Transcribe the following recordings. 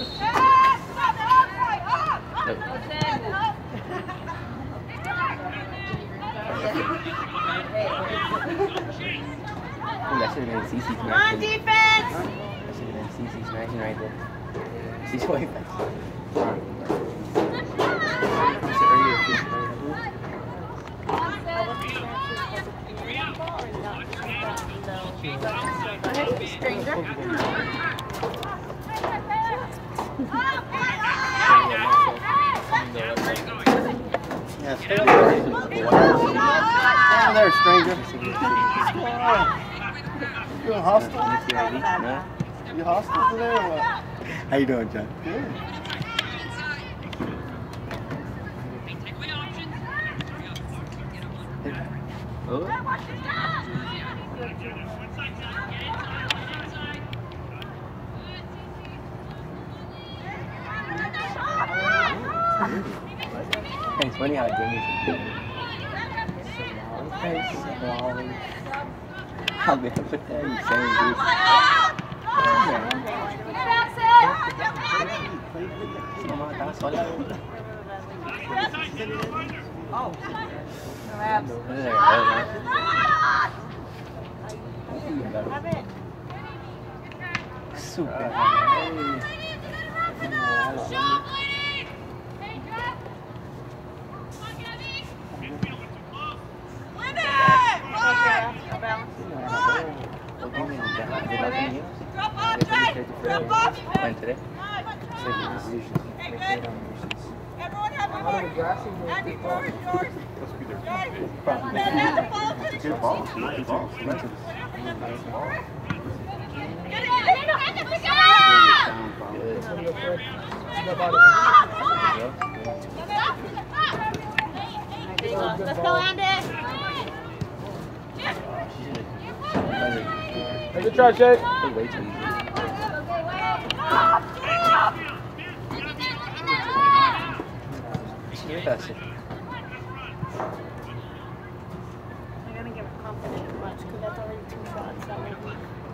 That should have been CC smashing. Come on, defense! That should have been CC smashing right there. She's way back. Stranger. Yeah, stay over there, stranger. You hostile? You hostile today or what? How you doing, John? Good. Oh. It's funny how Jimmy's how they put that insane dude. Oh. Super. Today? Everyone have a mark. Andy, yours. Good ball. Let's go, Andy. Good try, Shay. Way too easy. That's it. I'm gonna give a confident punch because that's already 2 shots. That might be.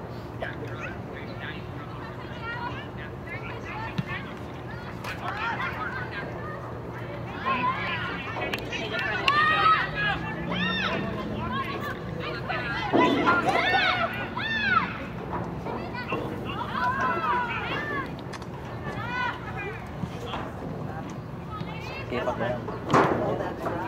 Get up there. Oh, that's right.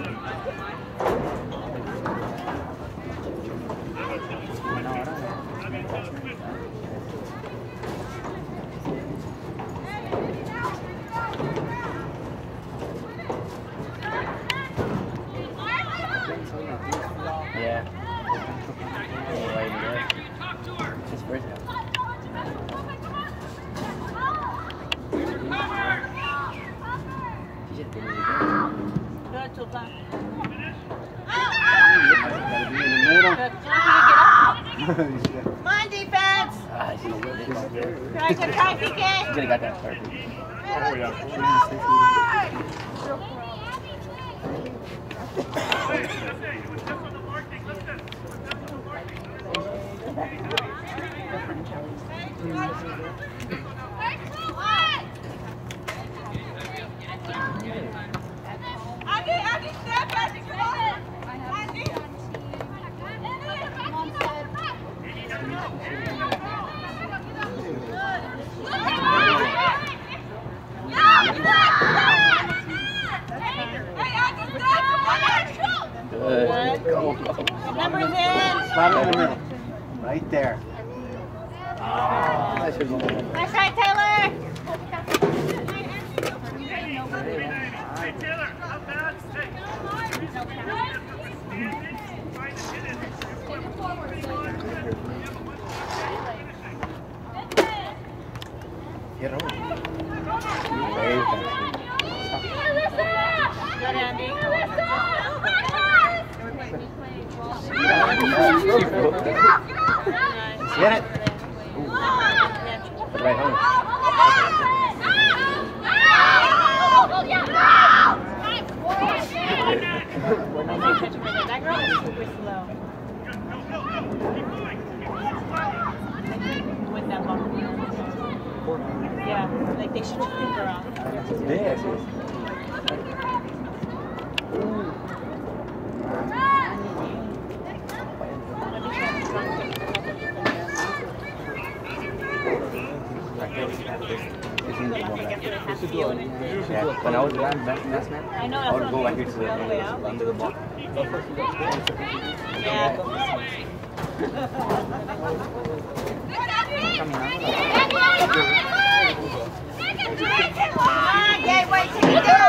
Yeah. It's his first half. She just didn't really go. Good, to back. Gotta be in the middle. Good. Come on, defense. She did it. Try, PK. She could have got that perfect. Good. Go. Numbers in. Slide it in the middle. Right there. Nice try, Taylor. Hey, Taylor, how bad? Get on. Good, Andy. Get it. Right home. That girl is super slow. With that ball. Yeah. Like they should have picked her off. Yes. Yeah, when I was last man, I know, I would go like this under the ball. Yeah. Come on, Gateway, take it down!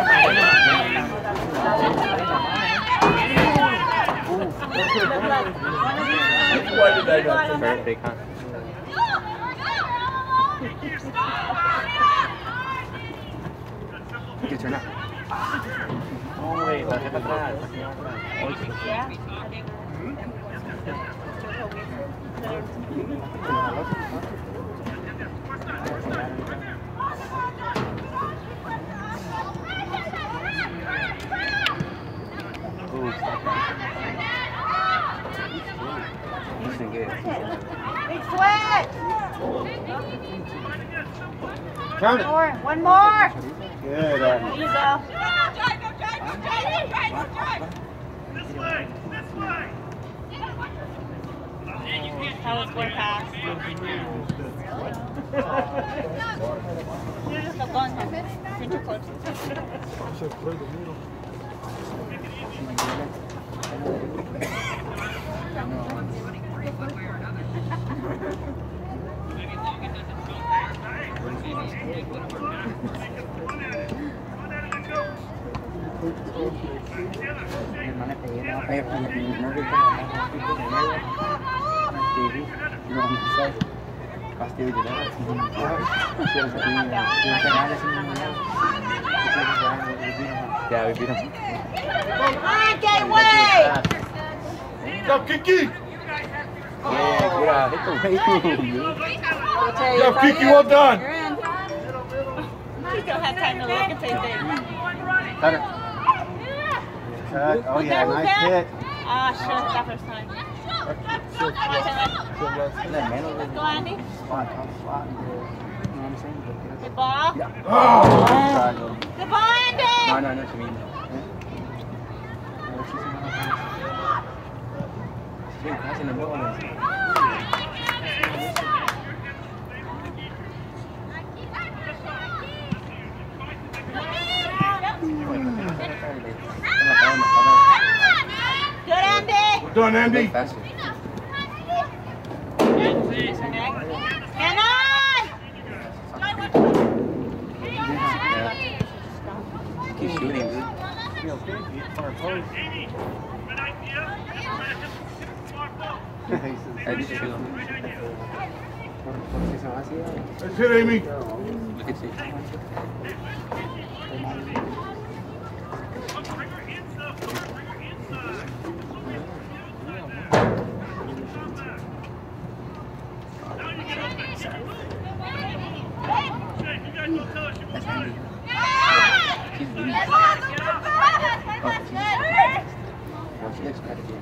Why did I not? Perfect, huh? Good turn up. Oh, wait, la jefa atrás. Yeah. Ooh, stop that. He's doing good. Big sweat! Count it. One more! Good. There you go. This way! This way! That was one pass. Stop going, Get your close. Pasti dia dah. Yeah, we beat him. Come on, Gateway! Go, Kiki! Yeah, hit the way. Go, Kiki, well done! She still had time to look and say things. Cutter. Cut. Oh yeah, nice hit. Ah, shit, that first time. Let's go, Andy. Spot, top spot. You know what I'm saying? Good ball. Yeah. Oh! Good ball, Andy! No, I know what you mean. She's passing the middle of it. Good, Andy! Well done, Andy! Faster. And on! Keep shooting, dude. I just shoot him. That's it, Amy! Look at you. That's Andy. She's weak. Oh, she looks bad again.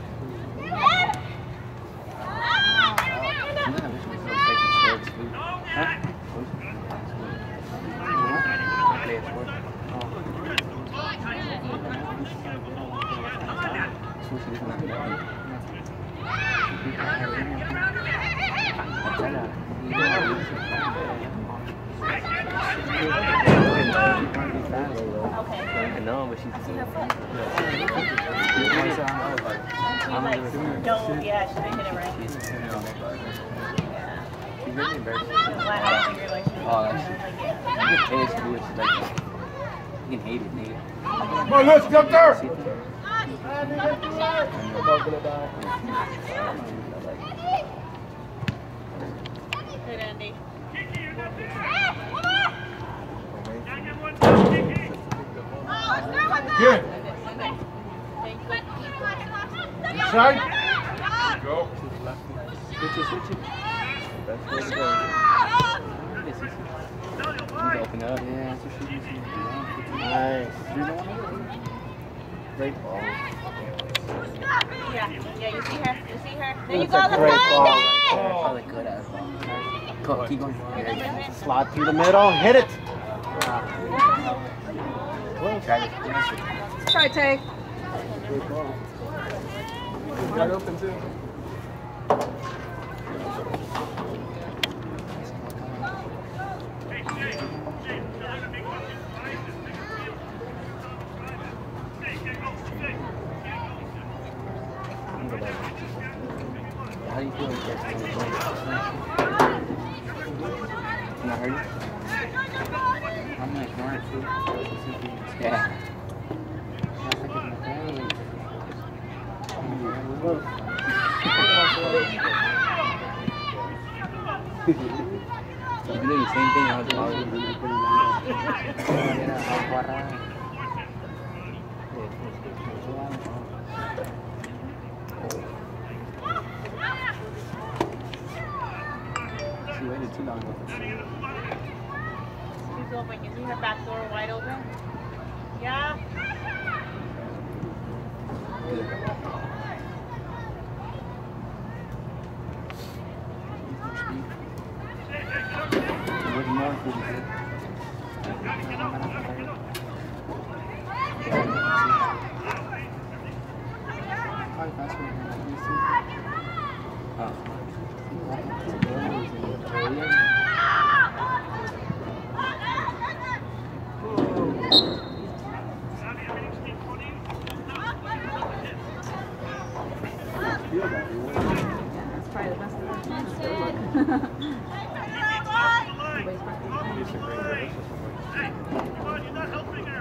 I know, but she's No, yeah, she didn't hit it right. she's really embarrassing. Well, I figured like she was Oh, like, you can pay us to do it. She's like, you can hate it, nigga. Come on, let's get there! Good, Andy. Good. Thank you. Inside. Go. Switch it. That's where it goes. Yes, yes. Need to open up. Yeah, that's what she needs to do. Nice. Great ball. Yeah, you see her. There you That's go, a let's great go, ball Andy! right there. Probably good at ball. Go, keep going. Yeah, Slide through the middle. Hit it. try this. Try take. Got open too. How do you feel like that's going to go? Not hurting? I'm gonna ignore it too. Yeah. You've been doing the same thing all the time. She waited too long. She's open. You see her back door wide open? Yeah. What more food is it? That's probably the best of Hey, come on, you're not helping her.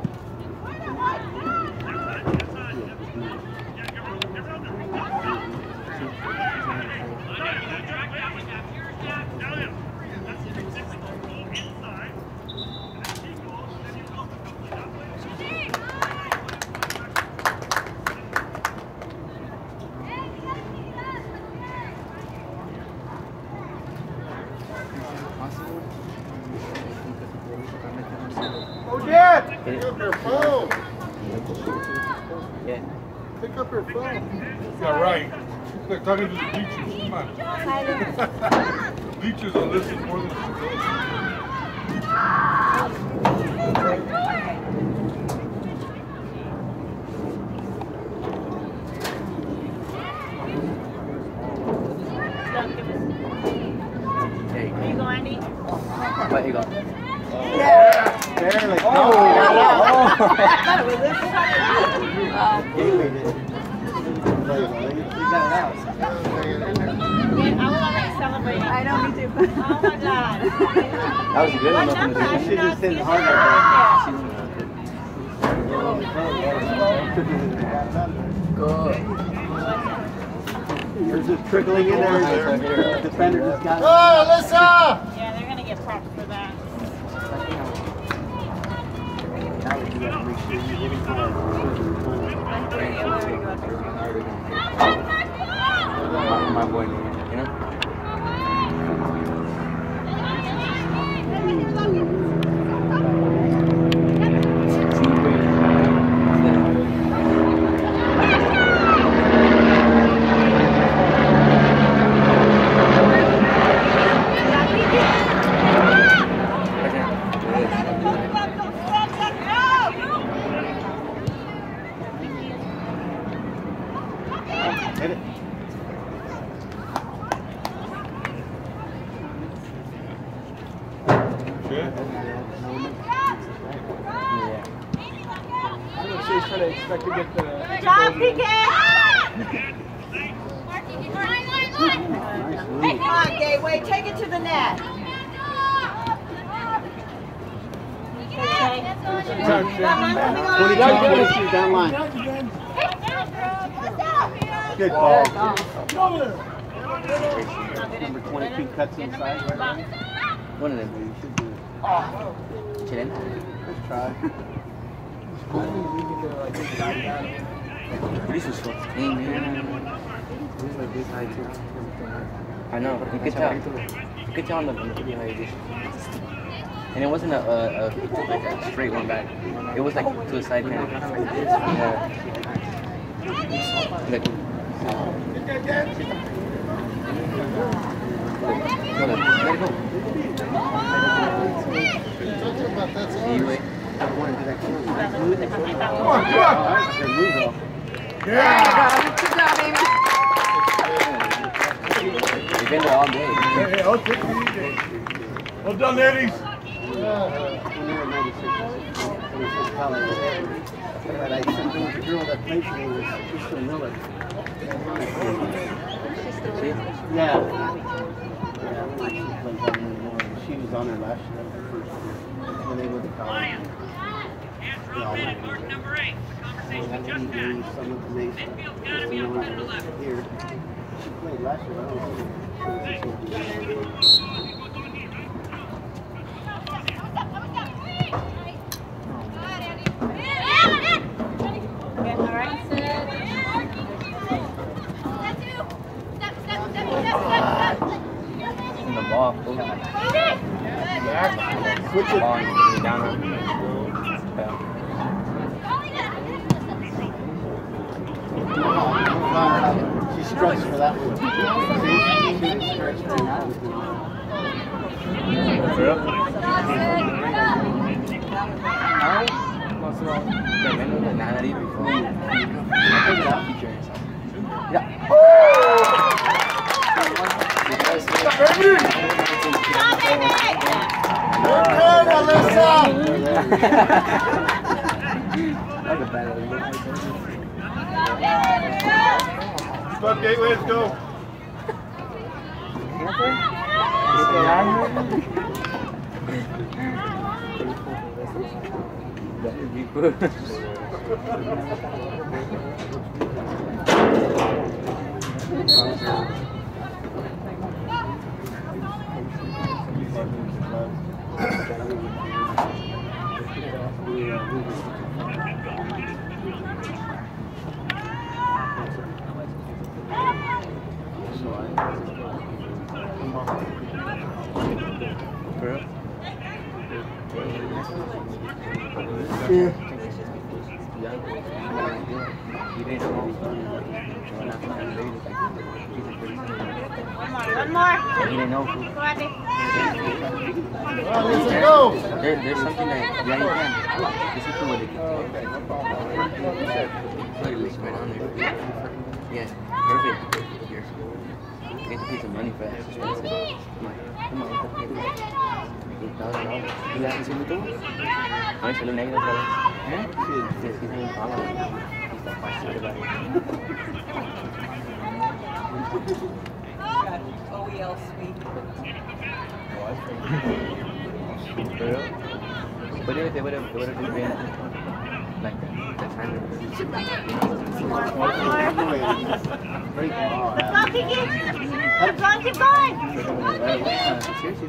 Oh, Dad! Pick up your phone. Yeah. Pick up your phone. Yeah, right. It's like talking to the teachers. Come on. Teachers will listen more than There you There you go, Andy. go. Here you go. Barely. Oh. Gateway did. You got it out. Yeah, I was already celebrating. I know, me too. Oh my God. That was a good one. Nothing to do. You should just send harder. Good. You're just trickling in there. The defender just got it. Oh, Alyssa! Yeah, they're going to get props for that. Now that you got to make sure you're hitting hard. My boy, you know? Hit it. She's trying to expect to get the. Good job, PK! Nice Come on, Gateway, take it to the net. Okay. 22 down line. Good ball. Number 22 cuts inside right there. One of them. You should do it. Chillin'. Let's try. This is so clean, man. I know. You could tell. You could tell on the video how it is. And it wasn't like a straight one back. It was like to a side pan. Yeah. Look. Let it go. GateWay. I want to do that. Come on, come on. Good move, though. Yeah. Good job, Amy. They've been there all day. Hey, I'll take it easy. Well done, ladies. When they were 96, it was in college. But I said there was a girl that played for me was Crystal Miller. Yeah. She was on her last year, first year, when they went to college. Court number 8. The conversation just had. Midfield's got to be up front to the left. Here. She played last year. I don't know. In the ball. Switch it. Ball and down on She stretched for that one. See? She stretched for that one. Stop, Gateway, let's go. One more. He didn't know. Go ahead, Nick. Let's go. There's something that, yeah, you can. There's something where they can put it like right on there. Yeah, perfect. Here. You get to pay some money for that. It's expensive. I'm like, come on, let's pay $8,000. You haven't seen the door? No, it's a little negative, but he's having problems. He's not quite sure about it. OEL sweet. But if they would have been like the time. Great ball. Good luck, Kiki. Keep going, keep going. Seriously.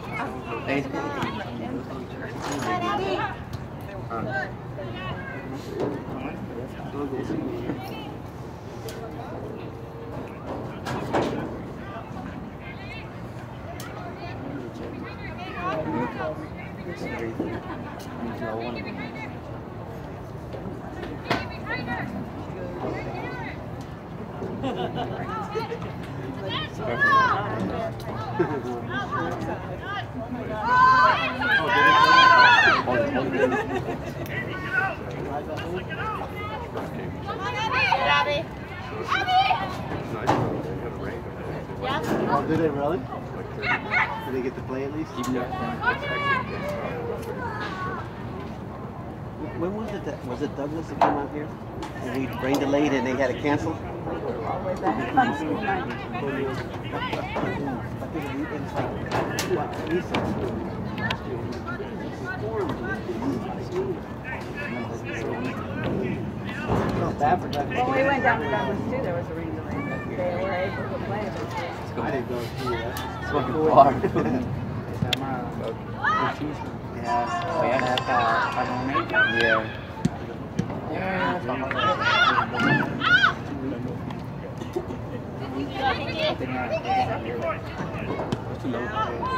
Oh, did they really? Did they get to play at least? When was it that, was it Douglas that came out here? And we rain delayed and they had to cancel? When we went down to Douglas too, there was a rain delay, but they were able to play. I didn't go through that. It's fucking far. Yeah. Oh, yeah? Yeah. It's too low.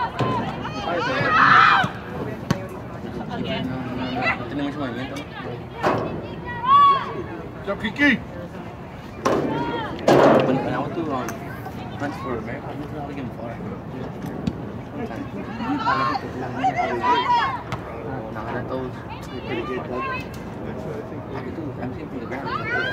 No tiene mucho movimiento, ¿no? Jump, Kiki. When I went to Hunts for America. I'm not looking for it. Nah, that those. Pretty good, Doug. I'm seeing from the ground.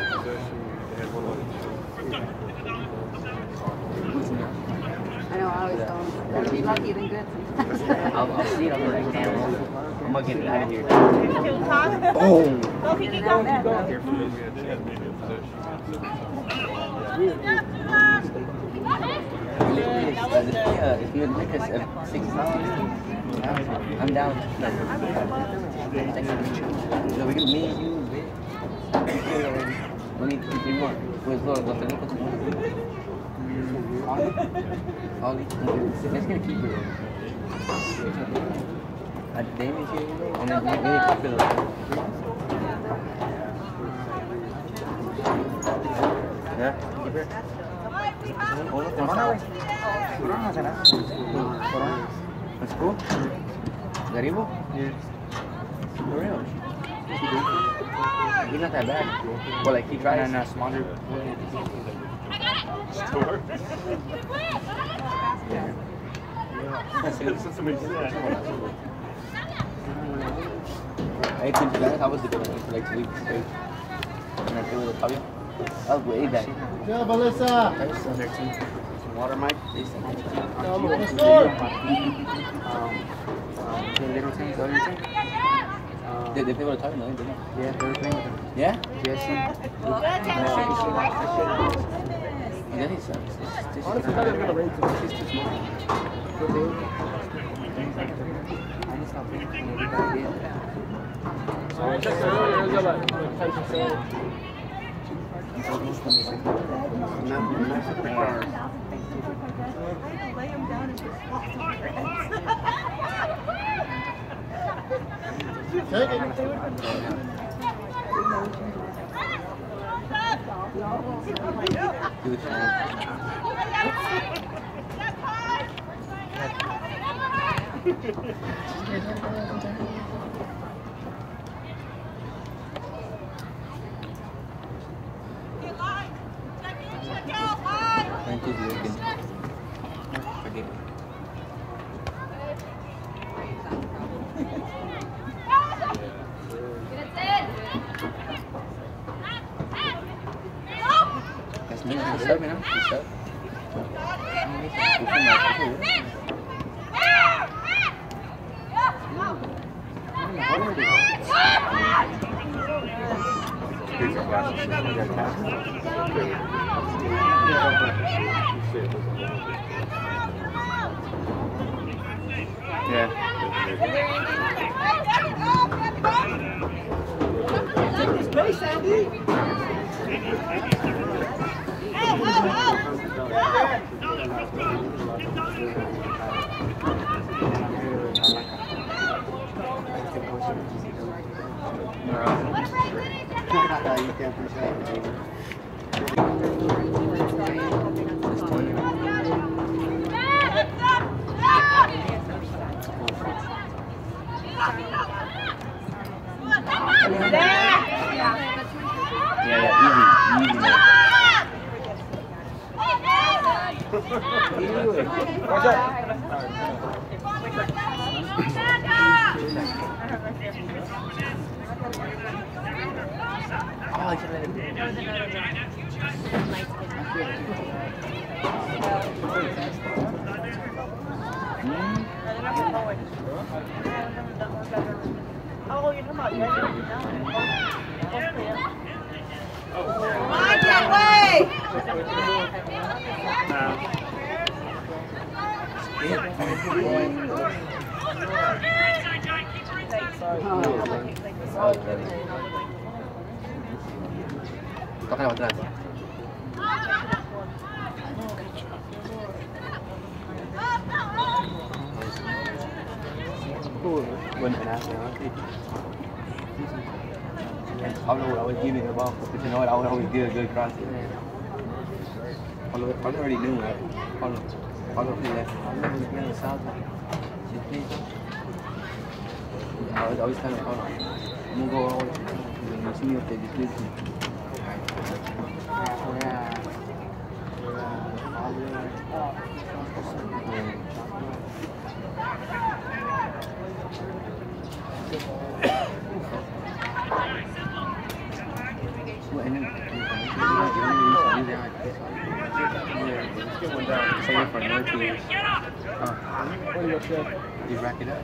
I know, I always tell them, better be lucky than good. I'll see it on the next camera. I'm gonna get it out of here. Oh! Oh! Okay, keep going. If you would like us at $6, I'm down. So we can me and you, we need 3 more. Pues los tenemos como Ollie, let's get a keeper. A damage here, and then we need to keep it. Yeah, keeper. That's cool. Garibo? Yeah. For real? He's not that bad. Well, like he tries. No, smaller. Store? I think I was the one for like 2 weeks straight. And I played with a puppy. I was way back. Yeah, Melissa. I was still 13. Water mic. They said Let's the little things, the other thing. They play with a puppy, no? They didn't. Yeah, they were playing with him. Yeah? Yes, yeah, he sucks. Honestly, I thought he was going to raise him. He's too small. I just stopped playing when he got hit. I checked earlier, it was like Lay him down and just walk on the Take it. Good shot. Thank you, Logan. Forgive me. That's me. He's up, man. He's up. Yeah. Take the space, Andy. You can't push that. Watch out. Oh, I should let it go. Oh, you're talking about My GateWay! Toca atrás. Buen pedazo, ¿no? Pablo would always give me the ball, but you know what? I would always get a good cross. Pablo already knew that. Pablo played left. Pablo was playing the south. I was always telling Pablo, I'm gonna go all the way. You see me if they just leave me. Well, and then save it for another 2 years. You rack it up.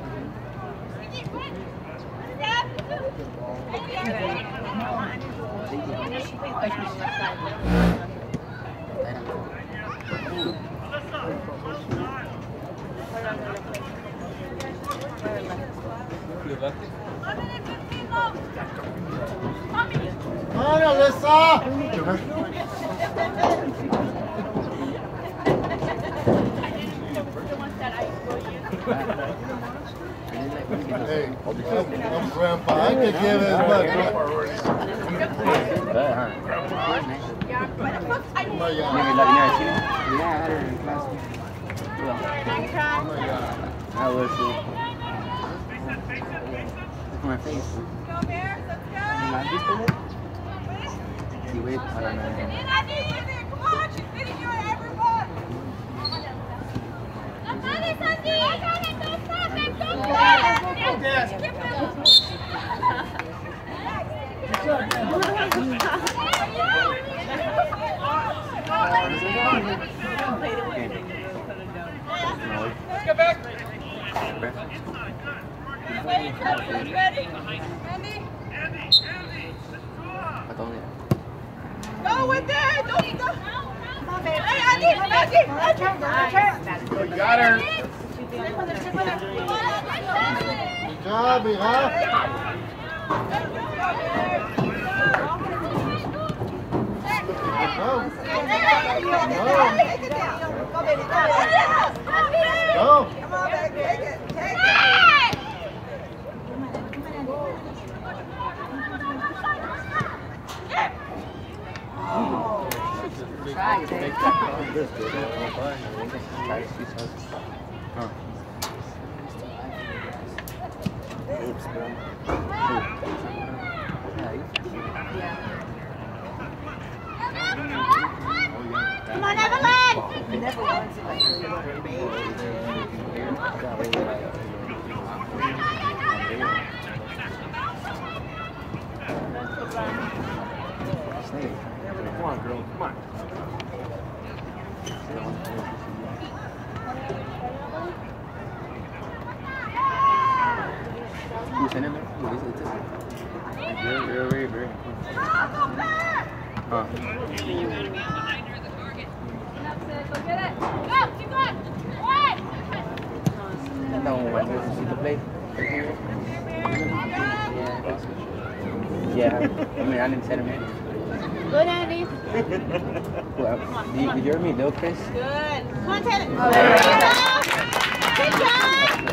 Come on, Alyssa! Hey, I'm grandpa. I can give it as much. I was my face. Go Bears, let's go! You wait, I don't know. Come on, she's beating you at every one! Let's get back! Ready? Andy? Go with it! Don't go! Hey, Andy! We got her! Good job, Iha! Go! Go! Come on, baby, take it! Take it! Come on, Evelyn! Never once in my Come on, girl. Come on. Who's in it? Who is it? Very, very. Huh. No, when you see the plate. Yeah. I mean, I didn't send him in. Good, Andy. Well, did you hear me, though, Chris? Good. Come on, Taylor. Oh, there you go. Good job.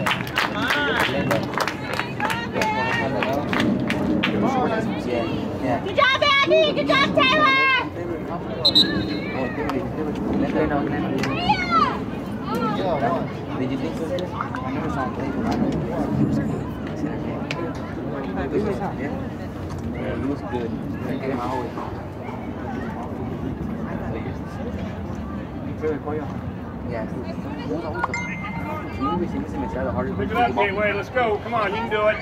Yeah. Good job, Andy. Good job, Taylor. Yeah, one. Did you think so? I never saw him play, but I know he was good. He was good. Yeah, he was good. I gave him my whole yeah. Pick it up, Gateway. Let's go. Come on, you can do it.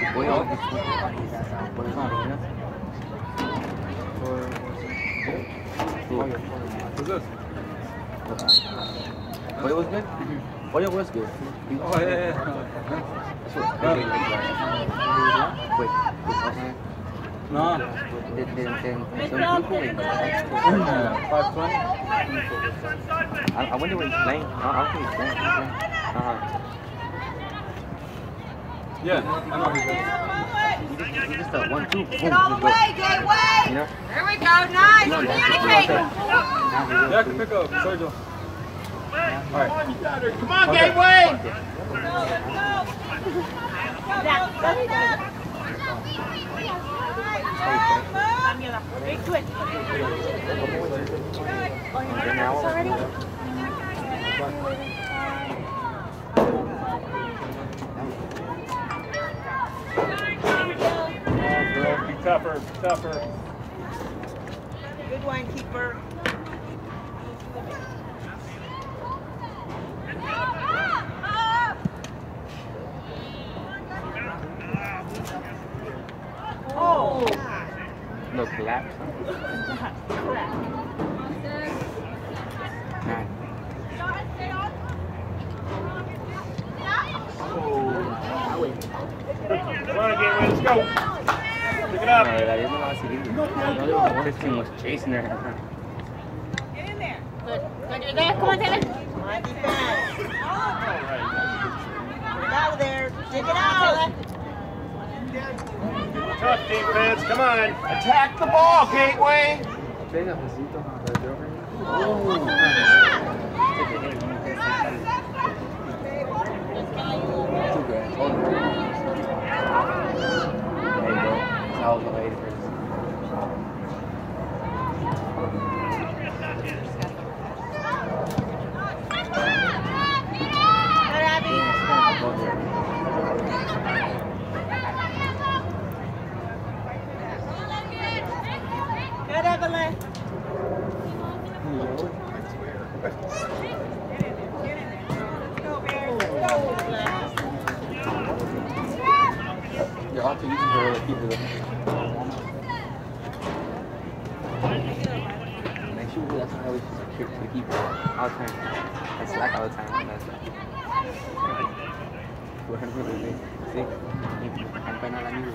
Who's this? Boy was good? Boy was good. Oh, yeah. Wait. No. Then I wonder where he's playing. I don't think he's playing. Yeah, I know he's good. He just 1-2. Boom. Get all the way, Gateway. You know? There we go. Nice. Communicate. Yeah, I can pick up Sergio. Alright. Come on, Gateway. Big twitch. Girl, be tougher, tougher. Good one, keeper. it'll collapse. Nah. Come on, GateWay, let's go. Pick it up. This team was chasing her. Get in there. Good. Good, you're there. Come on, Taylor. My defense. Get out of there. Dig it out. Tough defense, come on. Attack the ball, GateWay. Good, Evelyn. You're also using her to keep her. Make sure that's how we should keep her all the time. I slack all the time. That's sí, campaña la misma.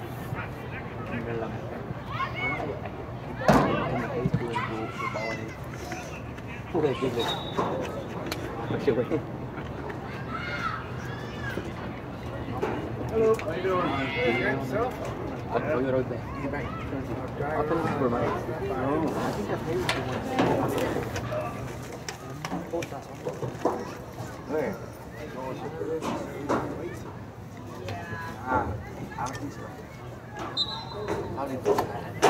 Hello. How you doing? Yourself? I'll throw you right there. Get back. I'll throw you for mine. No, I think I paid for one. Where? I don't think so. How do you do that?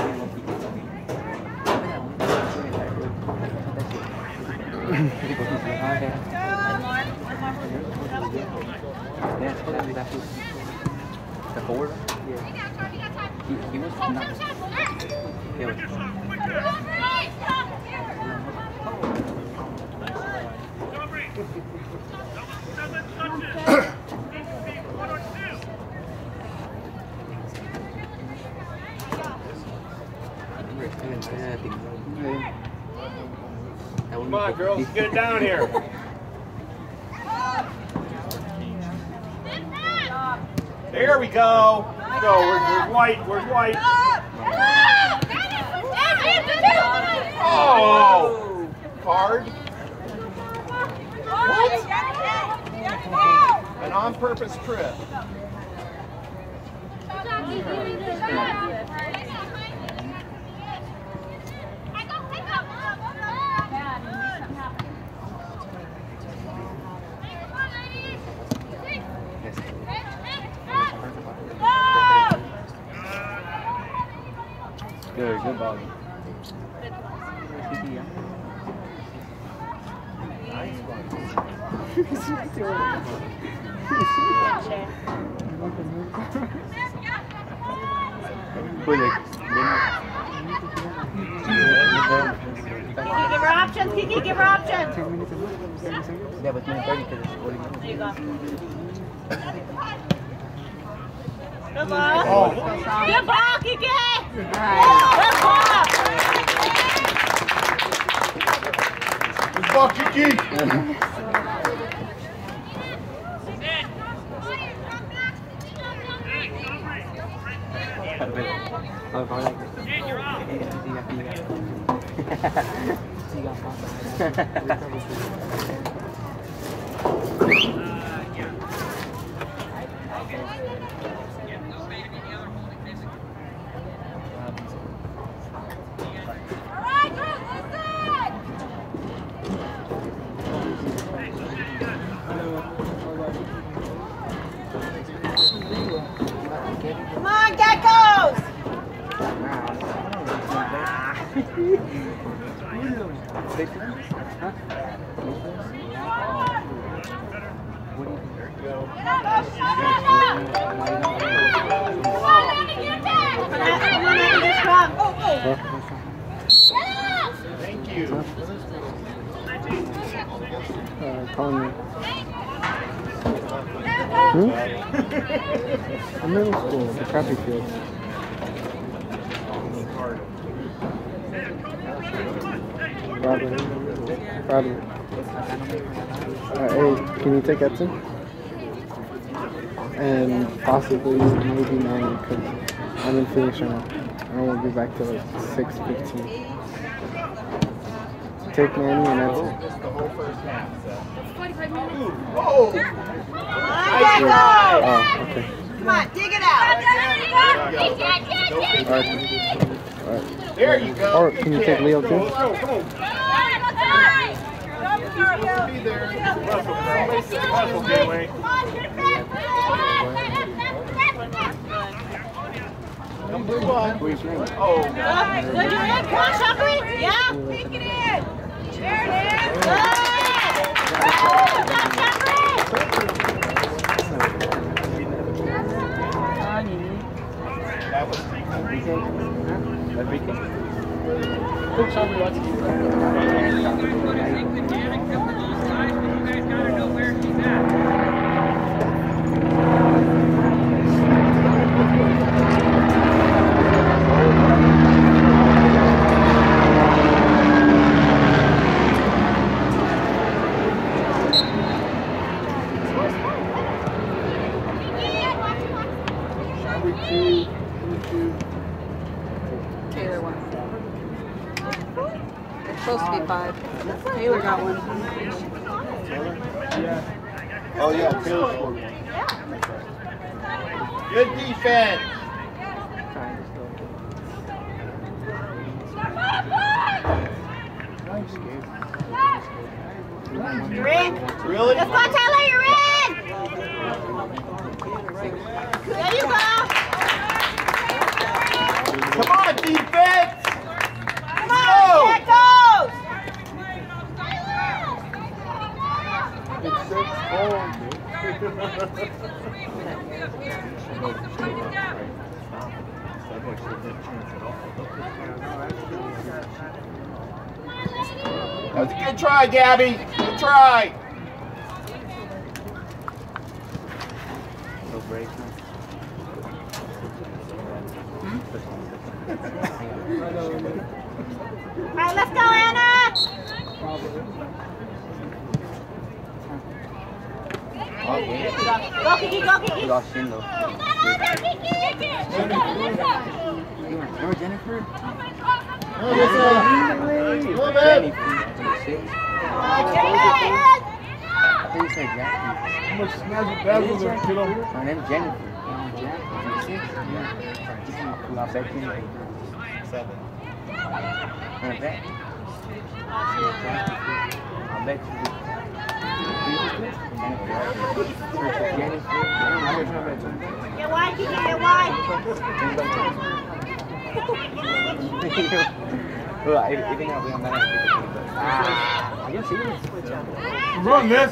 The forward? Yeah. He was not. Yeah. Come on, girls, get it down here. There we go. Let's go. Where's White? Where's White? Oh! Card? What? An on-purpose trip. Good ball. Give her options, Kiki, give her options. Yeah, but 9:30 because it's 40 minutes. There you go. Good ball. Oh. Good ball, Kiki. Good ball. Good ball, Kiki. Come on, geckos! Thank you. Calling me. A middle school, the crappy field. Probably. Hey, can you take Edson? And possibly maybe Manny, because I'm in Phoenix right now. I won't be back till like 6:15. Take Manny and Edson. Oh, Okay. come on, dig it out. Alright. There you go. Or can you take Leo too? Come on. Be there. Russell, GateWay. Oh, Good, you're in. Come on, Shockley. Yeah, take it in. There it is. Good. that was Taylor won. It's supposed to be 5. Taylor got one. Oh yeah, Taylor scored. good defense. You're in. Really? Let's go, Tyler, you're in. There you go. Come on, defense. Come on, there it goes. That was a good try, Gabby. Good try. No break. All right, let's go, Anna. Go, Kiki, go, Kiki. We lost Shin though. Remember Jennifer? Jenny from 6. I think you said Jackie. How much snazzy dazzle there, kiddo? Her name's Jennifer. Jackie. 6? Yeah. I'll bet you. 7. I'll bet. I'll bet you. Get wide, Kiki, get wide. Run this.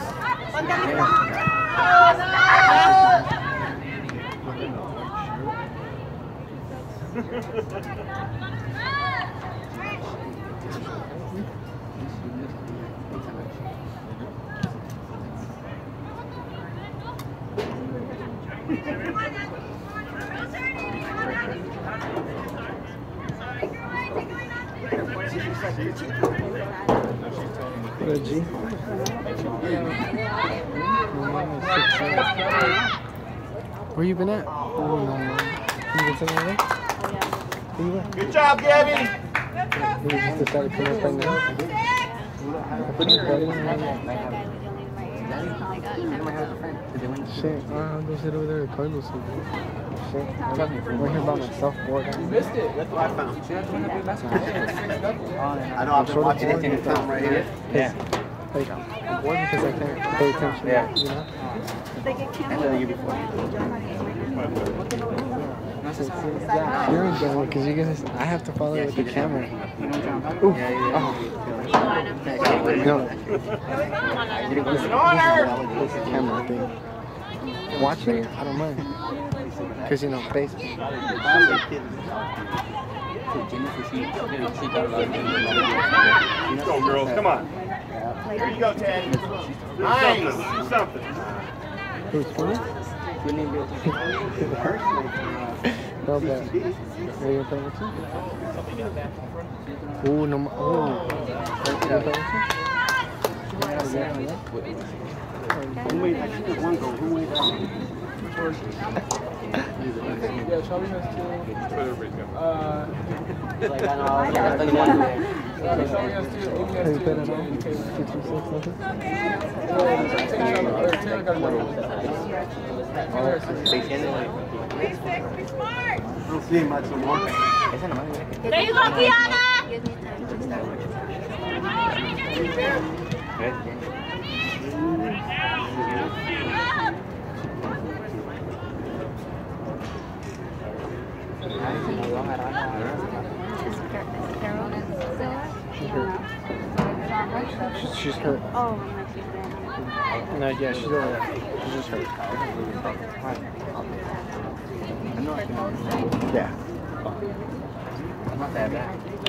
Reggie. Where you been at? Good job, Gabby. You just decided to come up right now. Shit, I'll go sit over there at Cardinals. Shit, I'm here by myself, bored. You missed it. That's what I found. I know, I've been watching it in the film right here. Yeah. Like, I'm bored because I can't pay attention. Yeah. You know? And the year before. You're in jail because you guys, I have to follow with the camera. Ooh. Yeah, yeah. Oh. No. This is camera thing. Watching it, I don't mind. Because, you know, Facebook. Go, girls. Come on. Here you go, Ted. Nice. Do something. Who's funny? No, but are you playing with you? Oh, no. Oh. Who made that? She did one goal. Who made that? Yeah, Shelby has two. Like, I know. There's only one there. Shelby has two. Amy has two. And Taylor got another one. I don't see him much anymore. There you go, Kiana! She's hurt. Oh, No, yeah, she's over there. She's just hurt. Yeah. Not that bad.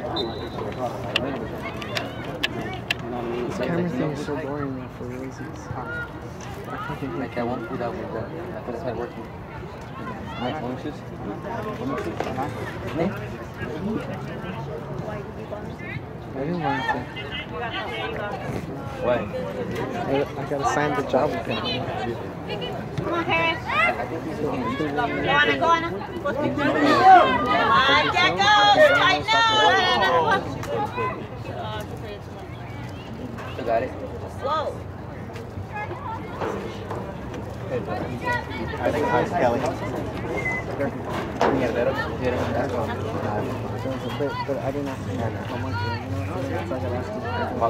This camera thing is so boring now for realsies. I fucking hate Like that one food that was that I started working. Nice orange juice. Orange juice. I didn't want to. Why? I gotta sign the job with him. Come on, Paris. I think he's looking Go on. Come on, Geckos. Tighten up. Still got it. Whoa. I think it's Kelly. Yeah, better. But I didn't ask him how much. So I got asked him.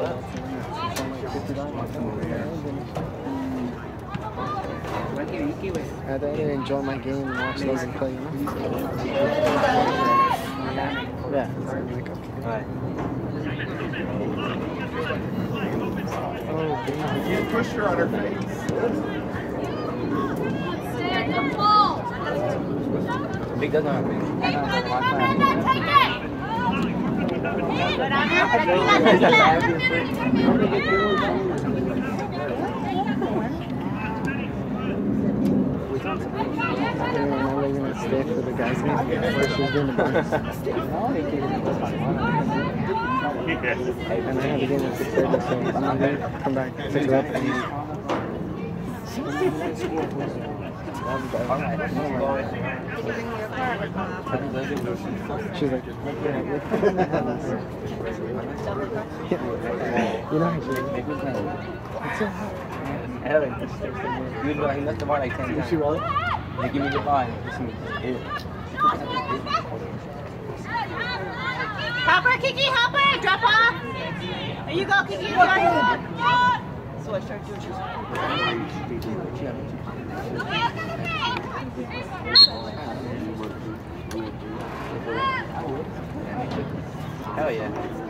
I had to enjoy my game and watch Logan play, you know? Yeah. Alright. Oh, damn. You pushed her on her face. Big doesn't have I'm only going to stay for the guys' game. Where she's doing the bonus. And I have the game at 6:30, so I'm going to come back, pick her up, and she's like, you know how she is. You know, he left the bar like 10 times. She really? They give me the bar. Hopper, Kiki, Hopper, drop off. There you go, Kiki. So I started doing Hell yeah.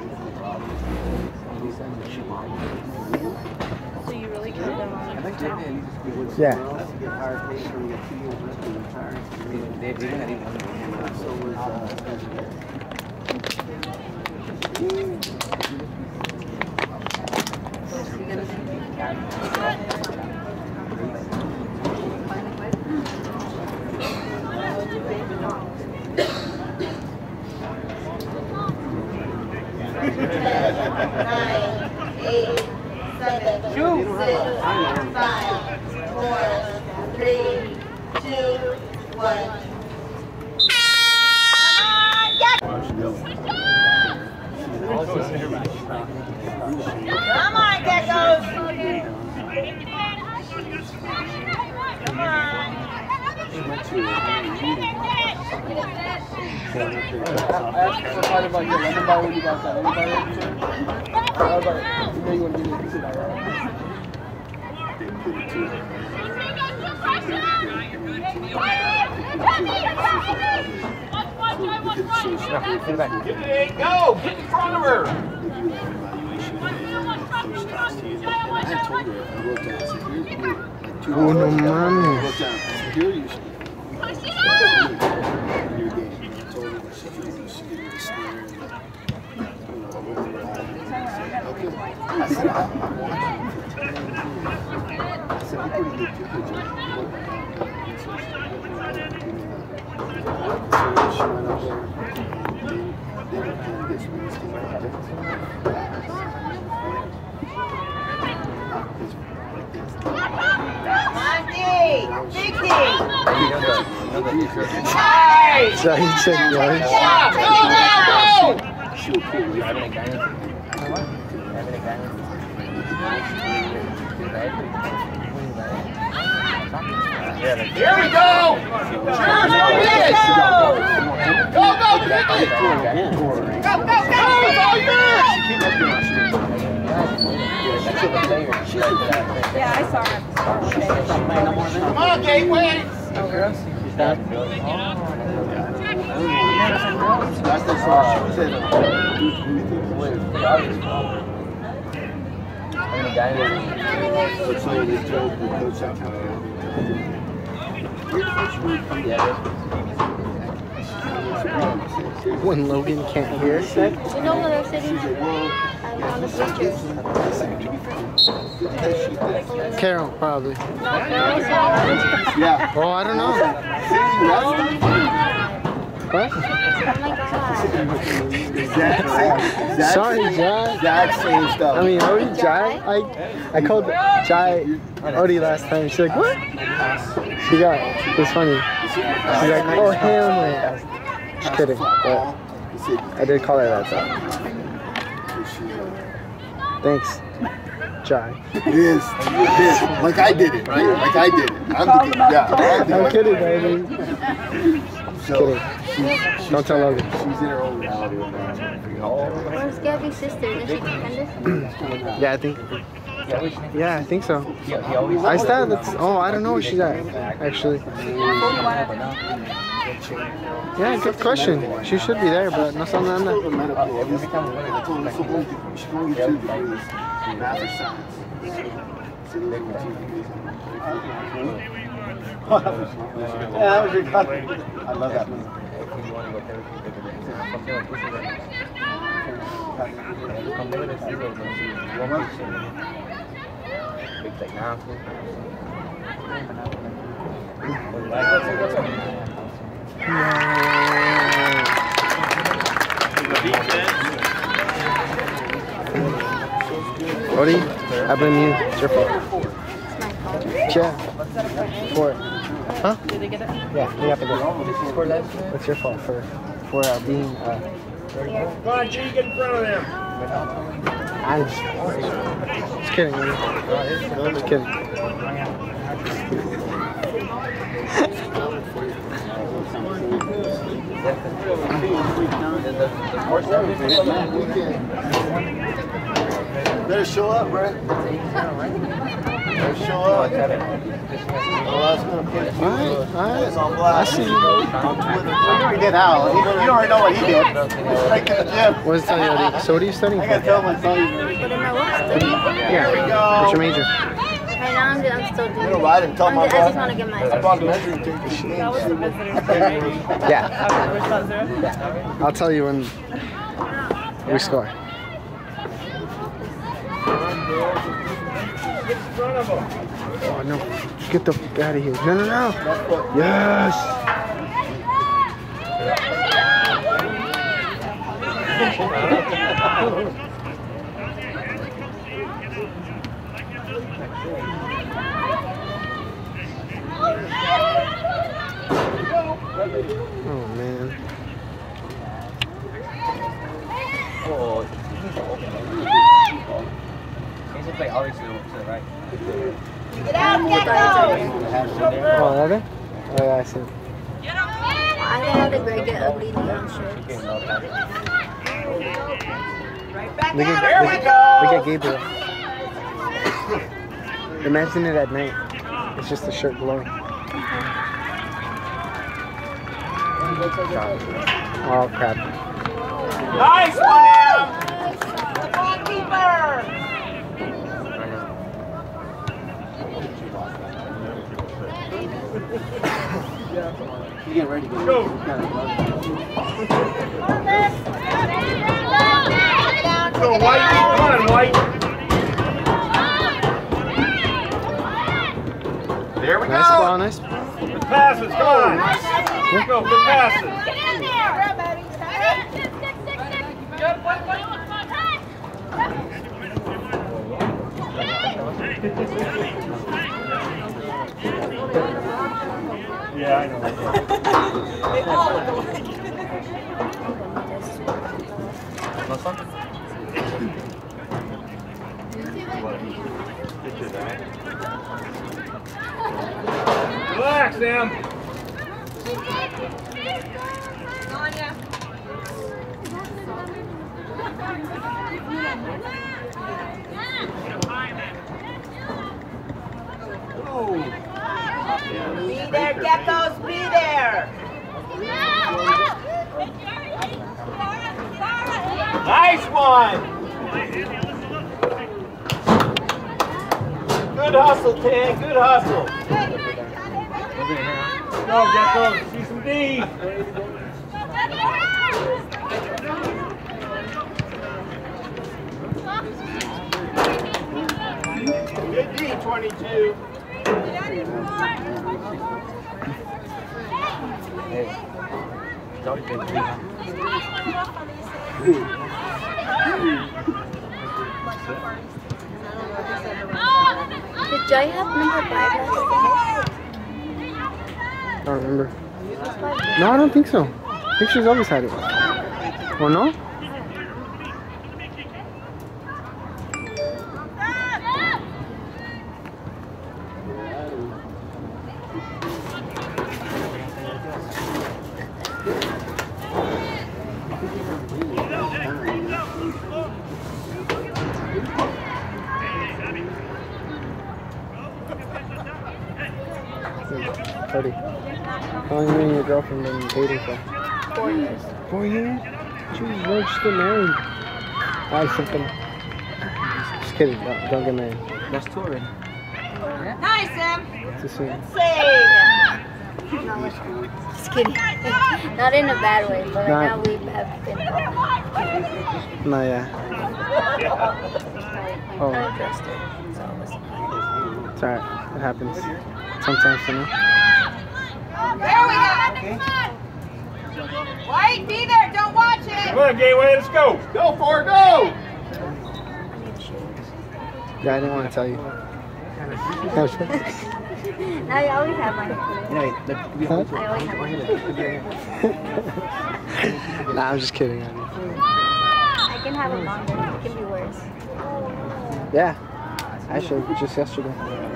so you really kept them on? Yeah. They're gonna leave one. Come on, Geckos. Come on. I asked for part about your lemon bar when you got that lemon bar. I was like, you know you want to give me a piece of that, right? Go! Get in front of her! Oh, no mames. she went up there. They this week's team. So he said yards. Here we go! Cheers, Otis! Go, go, Kiki! Go, go, go! It's all yours! Yeah, I saw her. Come on, Gateway! Last I saw, she was at When Logan can't hear. You know where they're sitting? On the bleachers. Carol, probably. yeah. Oh, I don't know. What? Oh my God. Sorry, Jai. Exact same stuff. I mean, Odie, Jai. I called Jai Odie last time. She's like, what? She got, it was funny. She's like, oh, hell no. Just kidding. But I did call her that, though. Thanks, Jai. It is. Like I did it, right? Like I did it. I'm the yeah. I'm kidding, Odie. Just kidding. Don't tell Logan. She's in her own reality right now. Where's Gabby's sister? Is she Candace? Yeah, I think. Yeah, I think so. I thought that's. Oh, I don't know where she's at, actually. Yeah, good question. She should be there, but no son on that. Yeah, that was your cut. I love that movie. Odie, I blame you. It's your fault. Yeah. For it. Huh? Did they get it? Yeah, you have to go. It's your fault for being. Come on, G, get in front of them. I'm just kidding. Man. Just kidding. Better show up, Brett. Better show up. I see you. We did how? You already know what he did. Straight to the gym. What is telling you, Odie? So what are you studying I for? gotta tell my son. But am I what studying? Yeah. What's your major? Right now I'm still doing it. I didn't tell my I just want to get my I bought measuring tape. That was the visitor's day, right? Yeah. Okay, we're still zero? I'll tell you when we score. Oh no! Get the f out of here! No, no, no! Yes! Oh man! Get out, get out! Oh, are they? Oh, yeah, I see. I think I have the great get ugly neon shirts. Look at Gabriel. Imagine it at night. It's just the shirt glowing. Oh crap. Nice one, Em! The goalkeeper! You get ready to go. Go, White. Come on, White. There we Nice go. ball, nice. The pass is gone. Let's go, good passes. Get in there! Yeah, I know. They all look alike. Relax, Sam. Be there, geckos, be there! Nice one. Good hustle, Tan. Good hustle. Go, Geckos. See some D. Good D, 22. Did Joy have number 5 last I don't remember. No, I don't think so. I think she's always had it. Or no? Cody, how long have you and your girlfriend been dating for? 4 years. 4 years? Jeez, why'd you get married? I something. Just kidding, don't get married. That's two already. Nice, Sam! Too soon. Save! Just kidding. Not in a bad way, but right now we have been talking. No, yeah. Oh. Not interested. So It's alright. It happens. Sometimes, you know. There we go! White, be there, don't watch it! Come on, Gateway, let's go. Go for it, go! Yeah, I didn't want to tell you. now you always have mine. Anyway, I always have mine. Nah, I'm just kidding. I can have it longer. It can be worse. Yeah. Actually, just yesterday.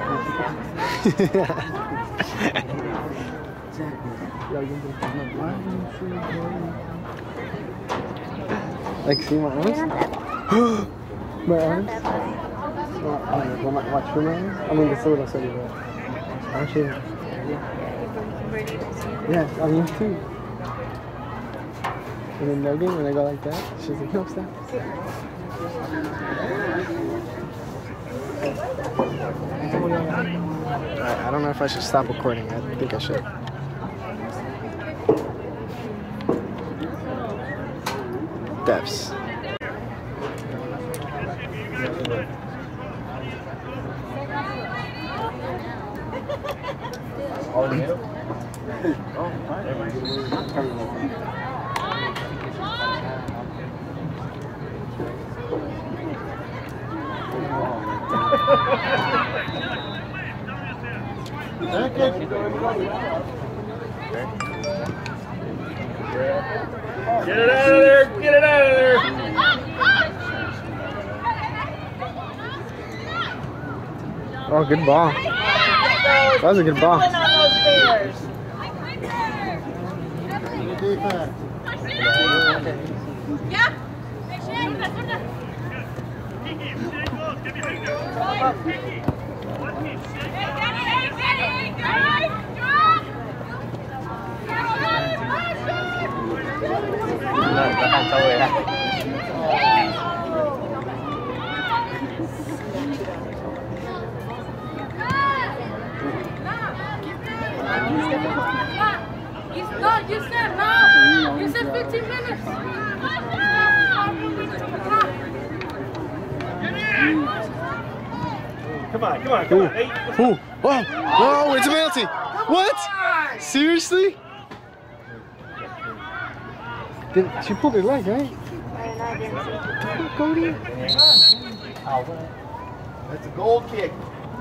Like, see my arms? My arms? Watch your arms? I mean, it's a little silly, but aren't you? Yeah, on you too. And then nugging, when I go like that, she's like, no, stop. Alright, I don't know if I should stop recording. I think I should. Devs. All in the middle? Oh, Get it out of there! Get it out of there! Oh, good ball. That was a good ball. You said no. You said 15 minutes. Come on. Hey, Ooh. Whoa. Whoa, it's a penalty. What? Seriously? She pulled her leg, right? I didn't see. Cody. That's a goal kick.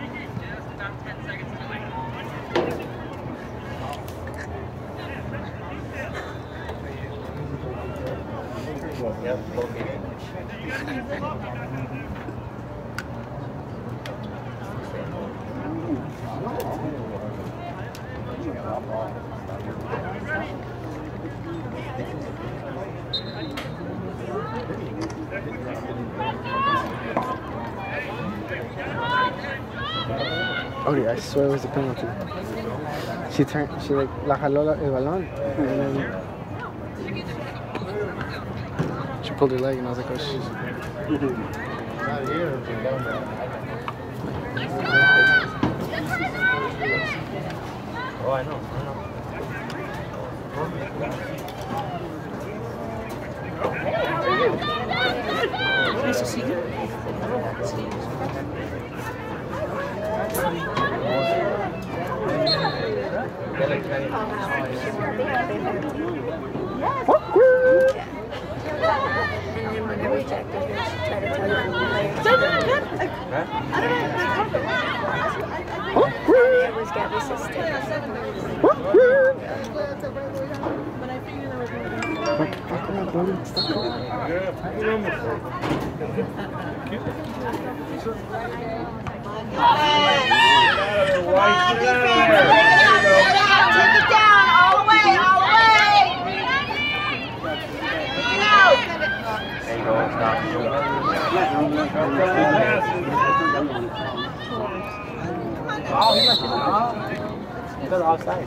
Oh yeah, I swear it was a penalty. She like la jaló el balón and then she pulled her leg and I was like, oh shit. Oh, I know. Nice to see you. And then when I rejected her, she tried to tell me it was Gabby's sister. Take it down, all the way, all the way. There you go, stop. Oh, he must have been offside.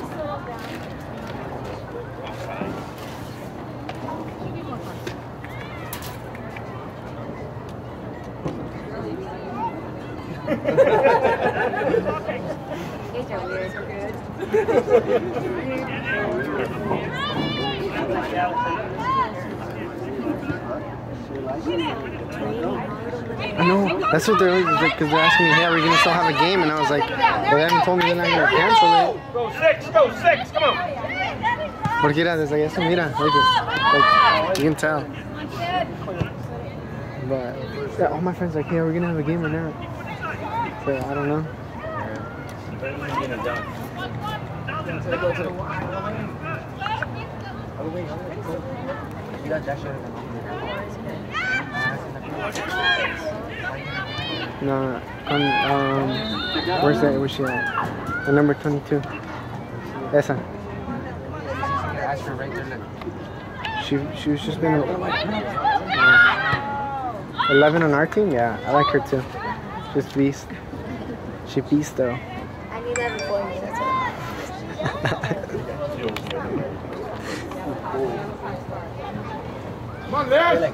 These are weird. I know, that's what they're like, because they're asking me, hey, are we going to still have a game? And I was like, well, they haven't told me they're not going to cancel it. Go six, come on. Porque mira, desde eso, mira, like, you can tell. But yeah, all my friends are like, hey, are we going to have a game or not? So, I don't know. No, where's that? Where's she at? The number 22. Esa. Ask her right there. She was just been 11 on our team. Yeah, I like her too. Just beast. She beast though. I need that before me, that's what Come on, there.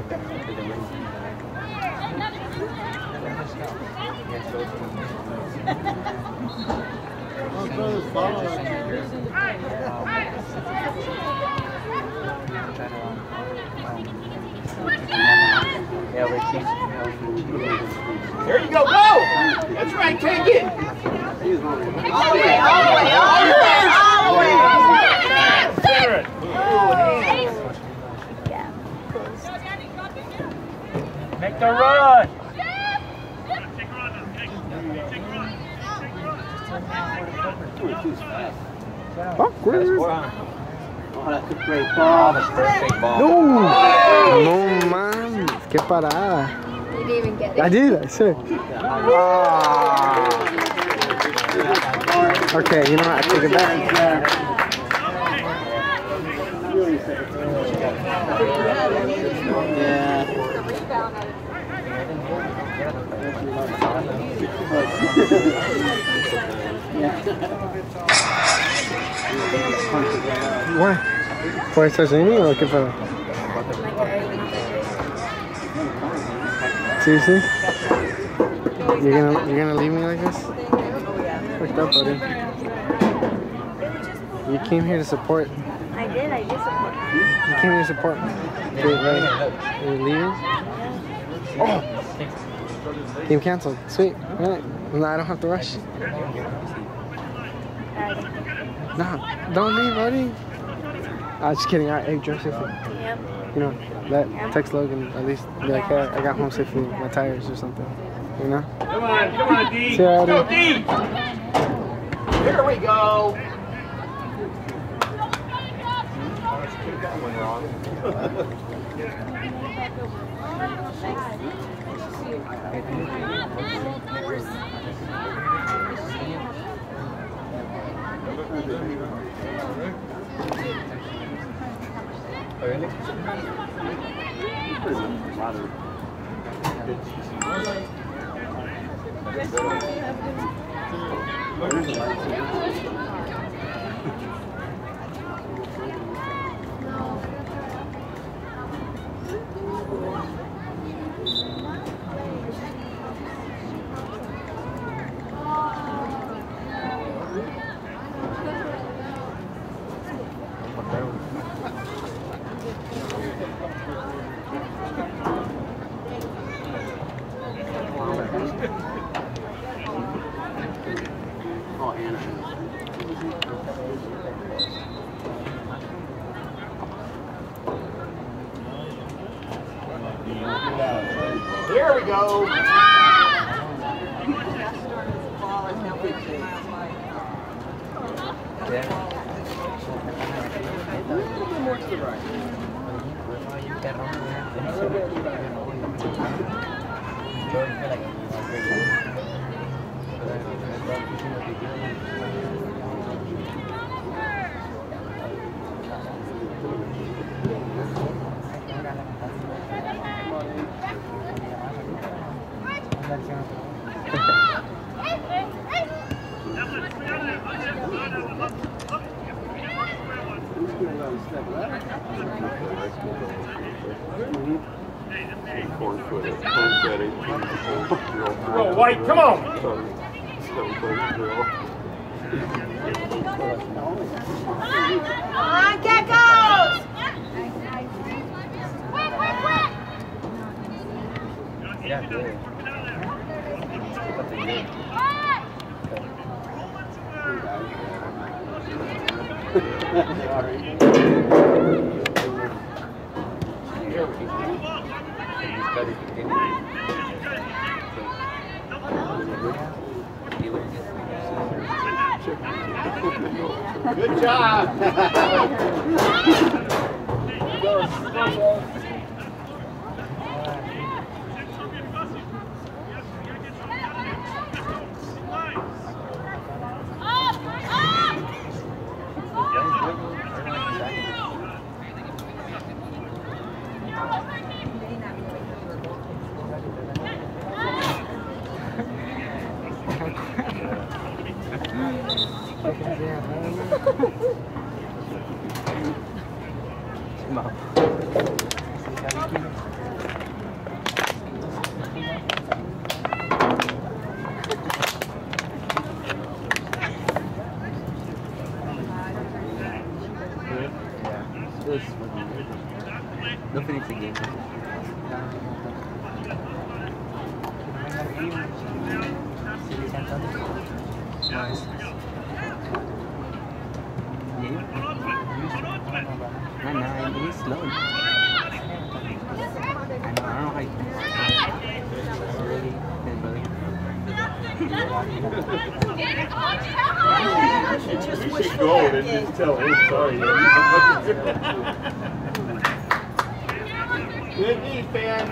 There you go, go! That's right, take it! All the way, all the way, all the way, all the way. Center it. Make the run! Awkward. Oh, that's a great ball. That's a perfect ball. No! No, man. Qué parada. You didn't even get it. I did, I said. Ah. Okay, you know what? I take it back. Why? ¿Por estás raining o qué pasa? Seriously? You're gonna leave me like this? Fucked up, buddy. You came here to support. I did support. You came here to support. Wait, you're leaving? Oh! Game canceled. Sweet. Alright. No, I don't have to rush. Nah, don't leave, buddy. I was just kidding. All right, hey, drive safely. Yep. You know, text Logan at least. Be like, hey, I got home safely. My tires or something. You know? Come on, D. See ya, Go, D. D. Here we go. Oh, Anna. Here we go. More to the right. Go, White, come on. Come on, Geckos! Good job. No finishing game. Nice. No, he's slow. I don't know how you You should go and just tell him sorry. Good defense.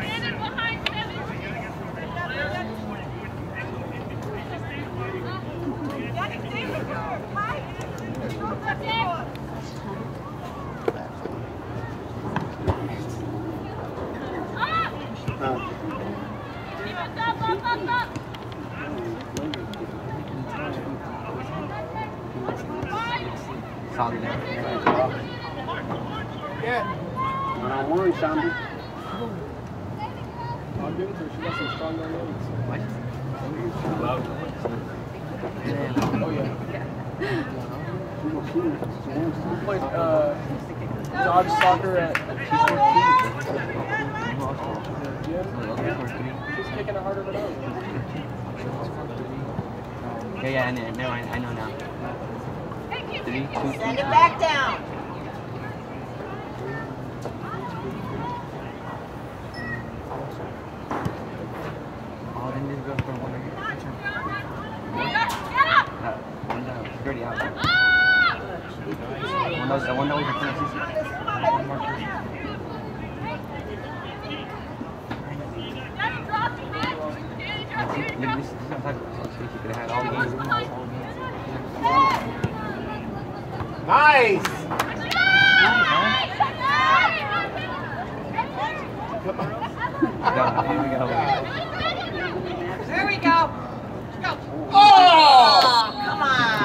Solid there. Yeah. Don't worry, Shambi. I'll give it to her. She got some strong young legs. What? Oh, yeah. We played dodge soccer at she's kicking it harder than others. Yeah, I know now. 3, 2, Send it back down. was the one that was in front of CC. This is what I'm talking about. So CC could have had all the games. Nice! There we go. Go. Oh! Come on.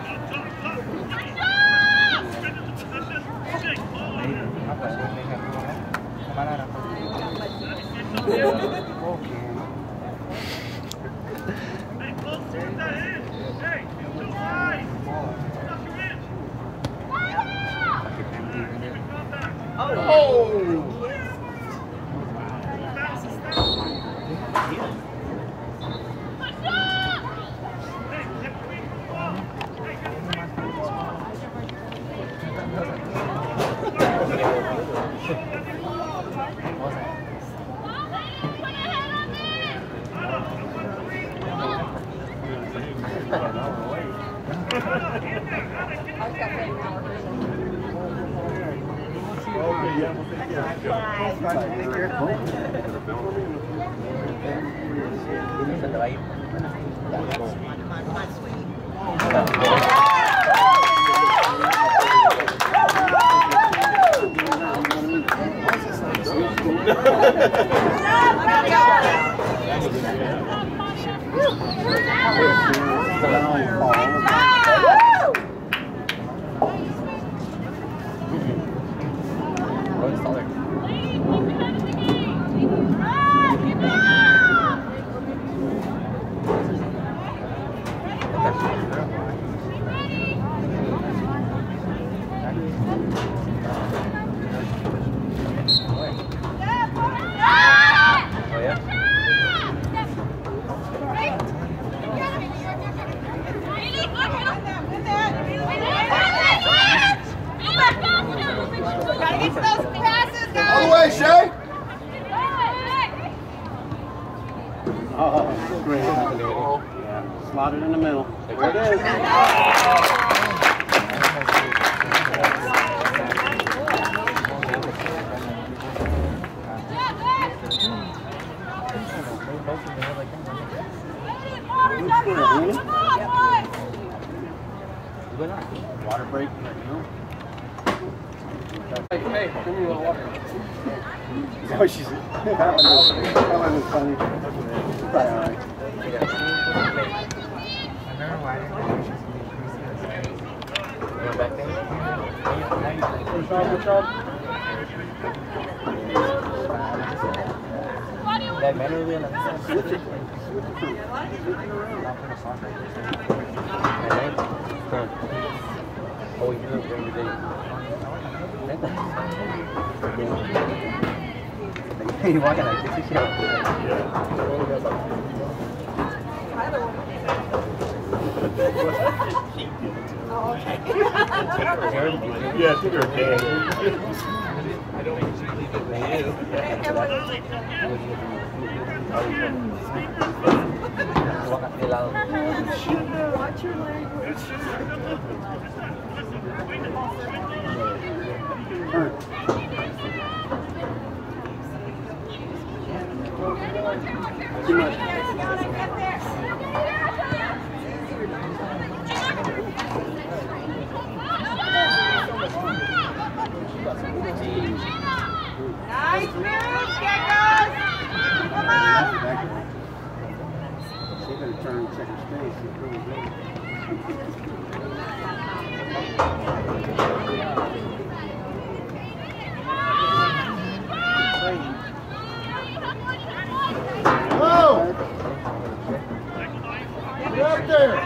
Slotted in the middle. There it is. Water break. Hey, give me a little water. Oh, she's that one was funny. Probably all right. That manually on the Switch it. Oh, you do it during the day. You walk in like this is shit. Yeah, I think you're dead. I don't usually leave it with Watch your language. Too much. Nice move, Geckos. Come on. She's going to turn second space. Get up there!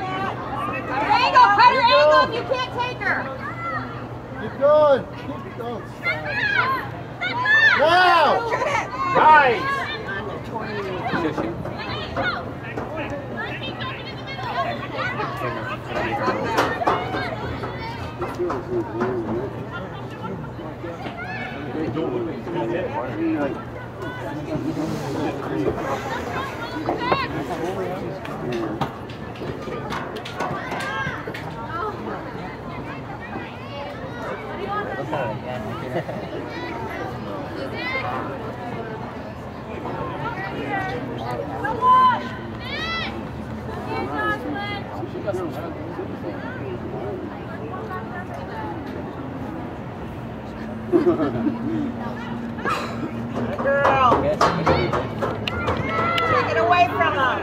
Cut her angle if you can't take her. Keep going! Keep going! Now! Nice! Girl. Take it away from them.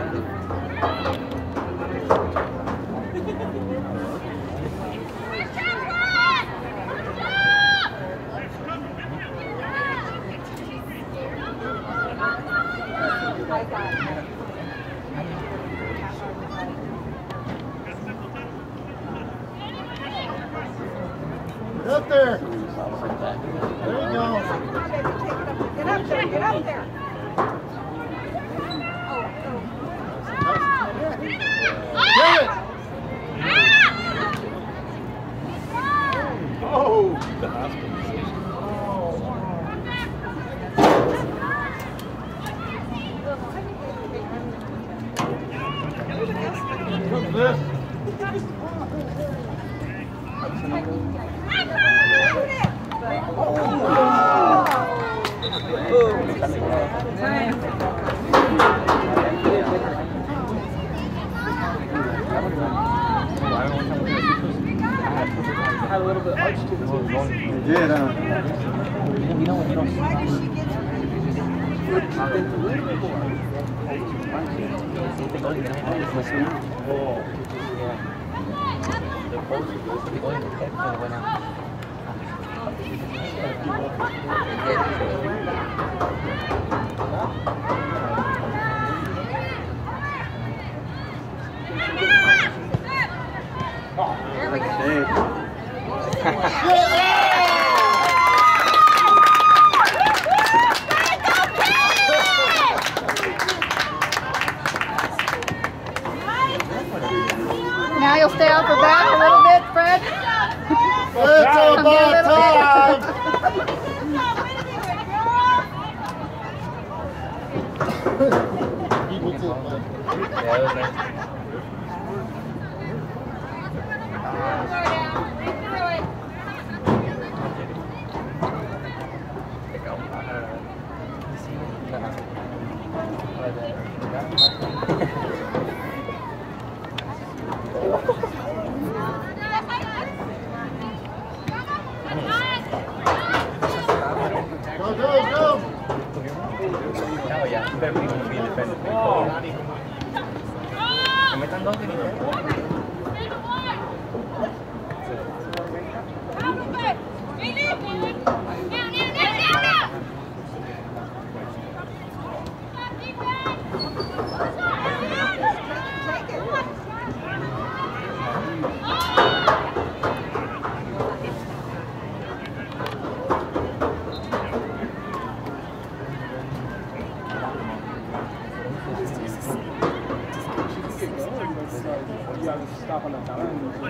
Get up there. There you go. Get up there, get up there. Get it. Oh. What's this? Had a little bit of arch to it. You did, huh? You know when you don't There we go. Now you'll stay off her back a little bit, Fred? It's about time! People too, man. Yeah, that was nice. Go, go, go! Oh yeah, better be defended. Me están dos You gotta stop on that time.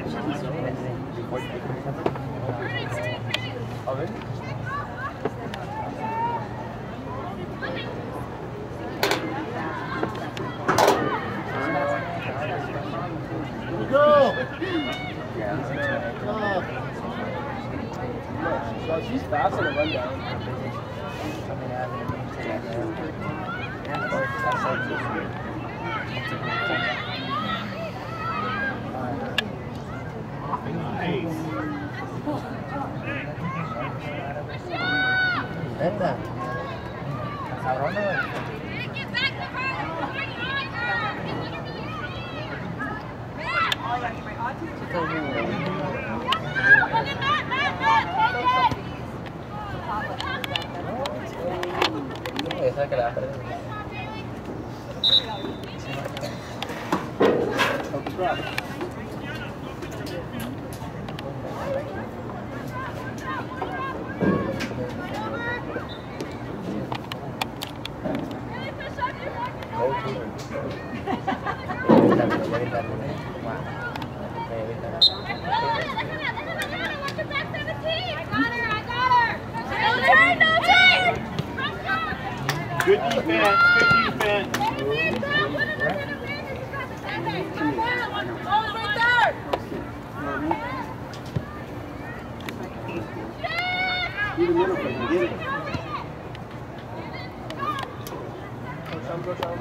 Go! So she's fast on the rundown. Neta. Cabrón, no. Esa que la vas a perder. Good defense, good defense. Right there. Be the middle person, get it. Go, Sean.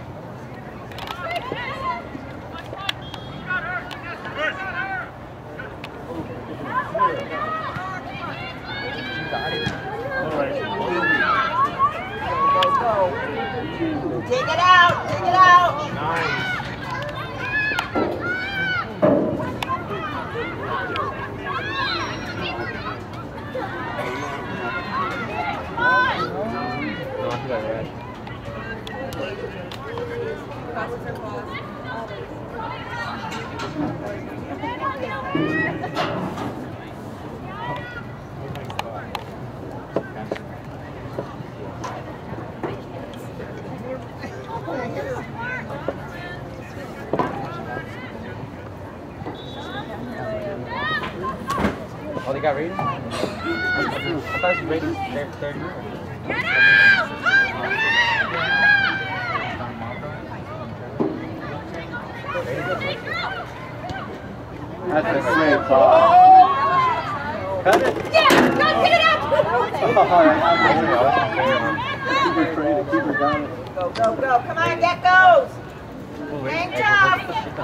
Take it out! Take it out! Nice. Oh, they got ratings? I thought it was ratings 30. That's a great ball. Cut it! Yeah! Go get it out! Keep her traded, keep her got it. Go, go, go. Come on, get goes! Hang tough!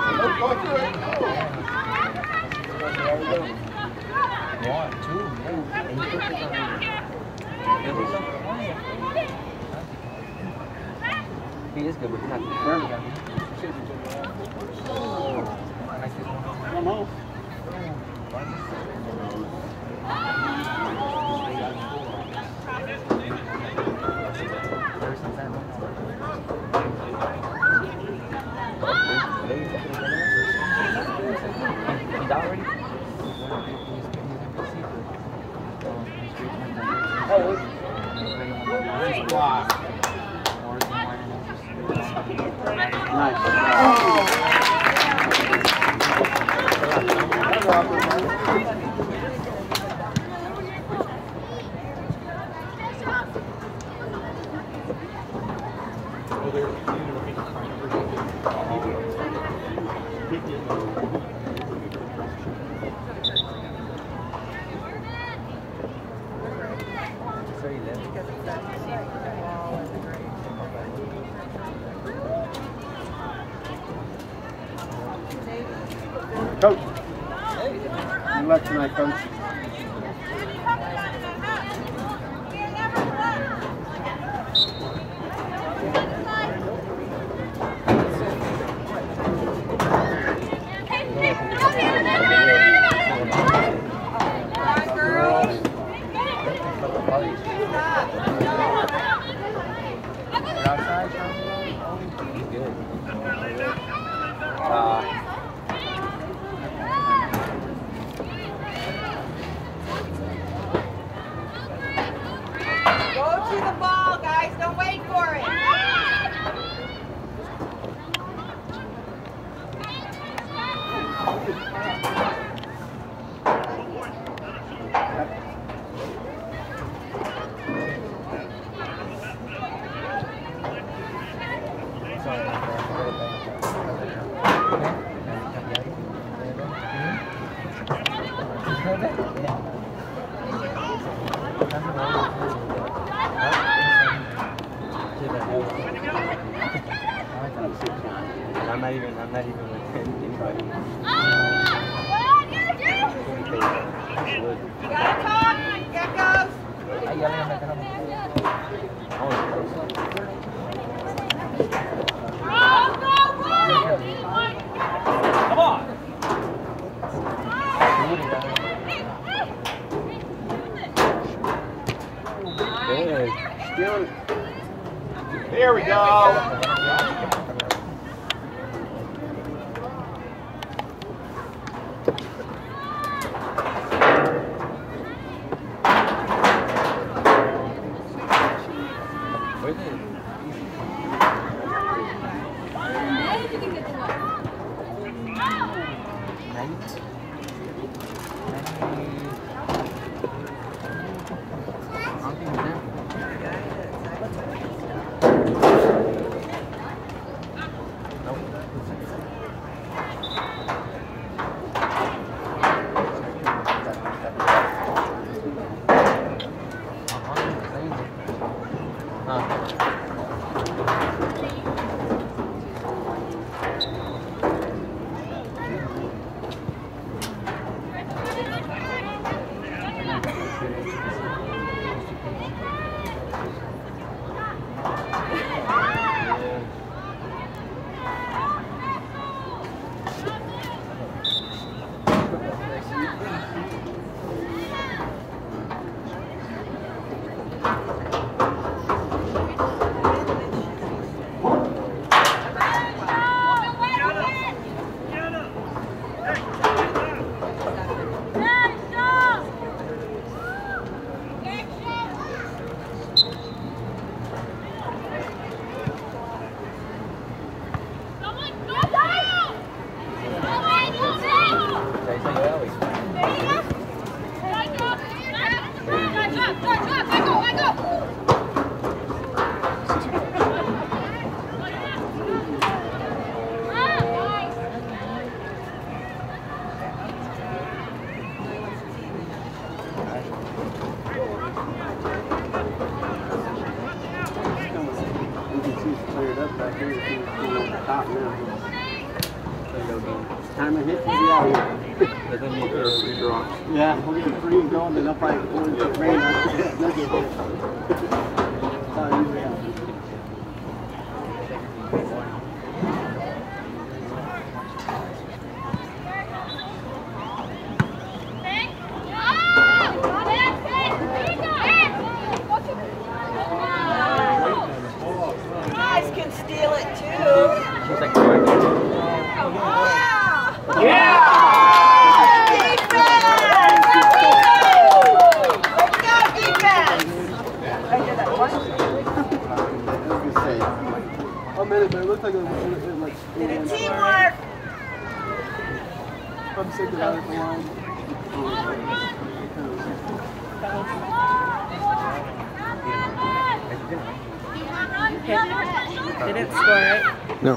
One, two, he is good, but he's not confirmed. I don't know. He's out already? Nice block. Coach, good luck tonight, Coach. I'm not even with anybody. You gotta talk, geckos. Come on! Good. There we go. Time of hit, we'll be out here. Yeah, we'll get 3 and going, then they'll probably go into the rain. They'll get hit. That's how it usually happens. Guys can steal it too. Yeah! But it looks like it was like Teamwork! I'm sick of that at the line. They didn't score, right? No.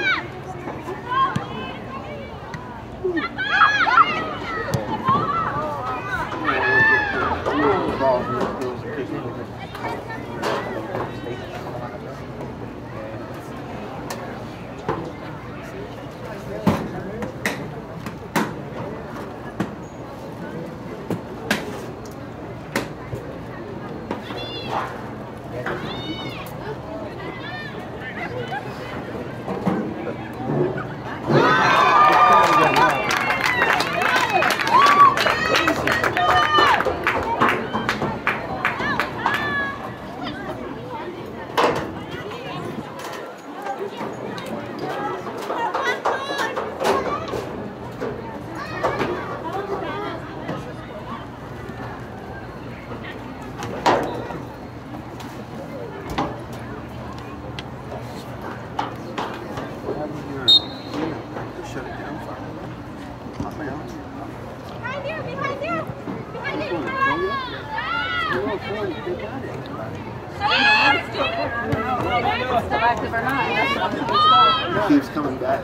He keeps coming back.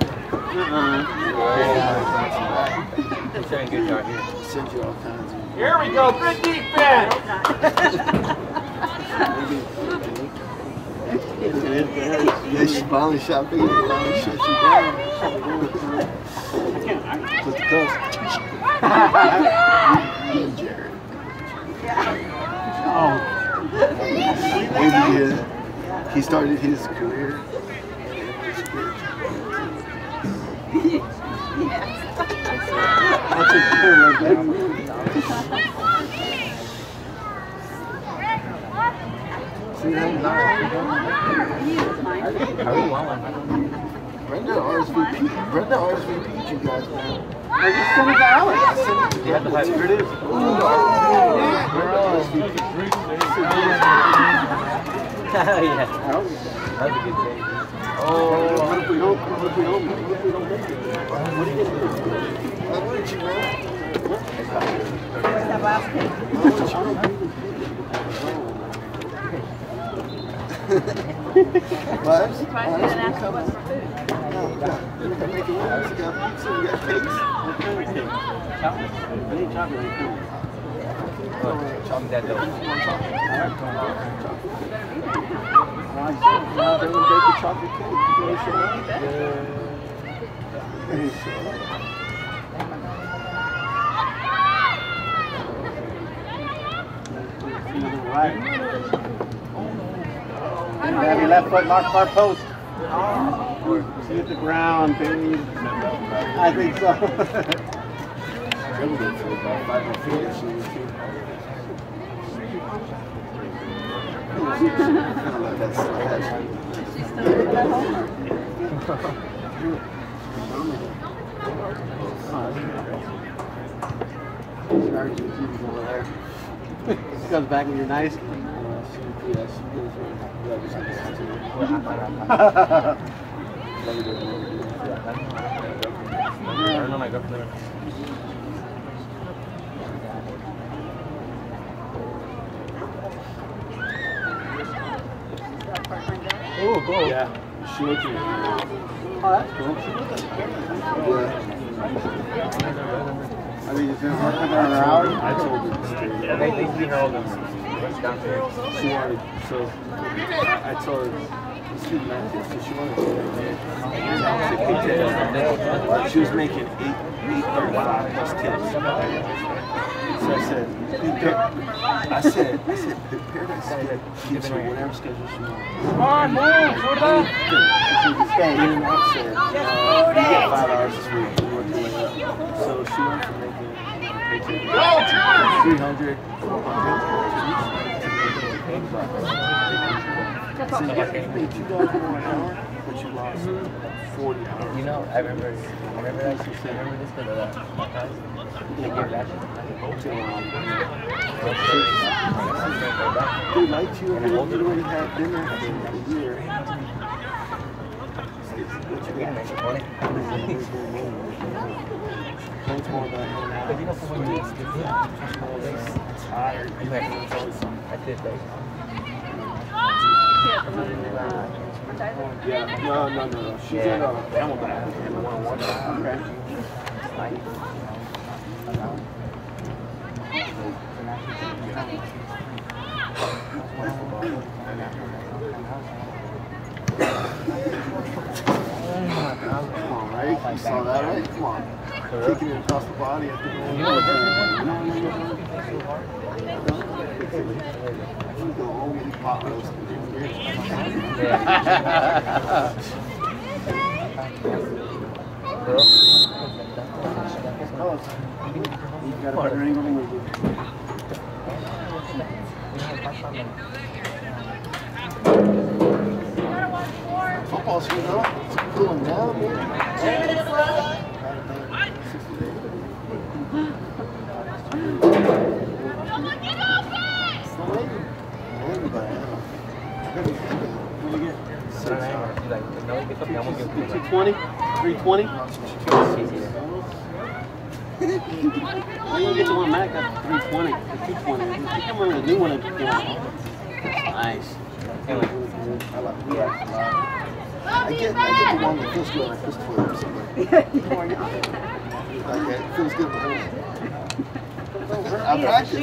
He's doing a good job here. Sends you all kinds of. Here we go, good defense! Yeah, she finally shot big enough to shut you down. Put the coast. Jared. Oh. Maybe he started his career. That's a good right there. Brenda RSVP'd you guys, man. I just sent it to Alex. Yeah, here it is. Yeah. That was a good day. What if we don't make it? What are you going to do? I want you, man. Where's that basket? What? She's probably going to ask you what's for food. No. We got pizza, we got cakes. I need chocolate. Chocolate that dough. They would bake a chocolate cake. You really show up? Grab your left foot, mark our post. See at the ground, baby. I think so. let that slide. She's still living at home? She comes back when you're nice. Yes. Oh, cool. Yeah. She went to. Oh, that's cool. Yeah. I mean, is there another hour? I told her to stay. They see her all downstairs. She wanted, so I told her, let's do matches. So she wanted to do She was making $8.35 plus tips. So I said, Paradise gives her whatever schedule she wants. Come on, move, Jordan. She was staying in and out, said, you get 5 hours this week. You work your way up. So she went from making Go, Jordan. 300, 400. So you made $2 more an hour, but you lost 40 hours. You know, I remember that. I remember this because of that. They liked you and you already had dinner for a year. It's more about tired. I did, right? Yeah, no. She's in Camelback in 101. Okay. Come on, right? You saw that, right? Come on. Kicking it across the body at the goal. You go home and pot roast. You got a better angle than we do. Football's here though. It's cooling down, man. 10 minutes left. $220? $320? Why you get the one Mac at $320? $220. I can't remember the new one. Nice. I get the one that feels good like this toilet or something. Okay, it feels good. I practice.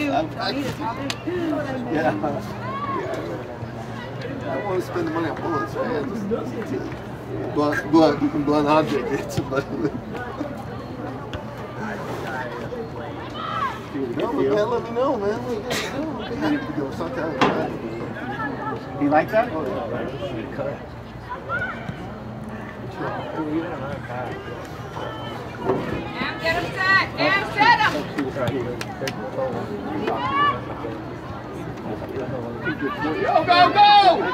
Yeah. I don't want to spend the money on bullets, man. Blunt object. It's a blunt. No, man, let me know, man. You like that? Oh, yeah. Get him set. Set him. Go, go, go!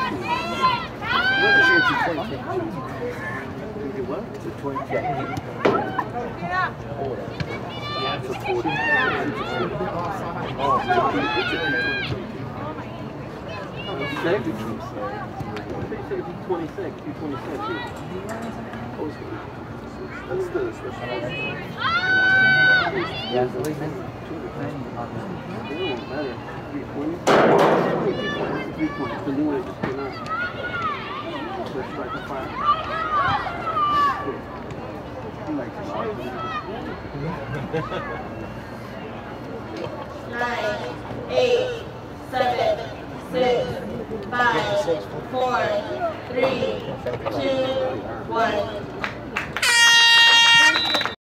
What? It's a 20. Get up. Yeah, it's a 40. That's the special. Yeah, so we can. Better. 320. The new one just came out. First strike of fire. He likes it. 9, 8, 7, 6, 5, 4, 3, 2, 1.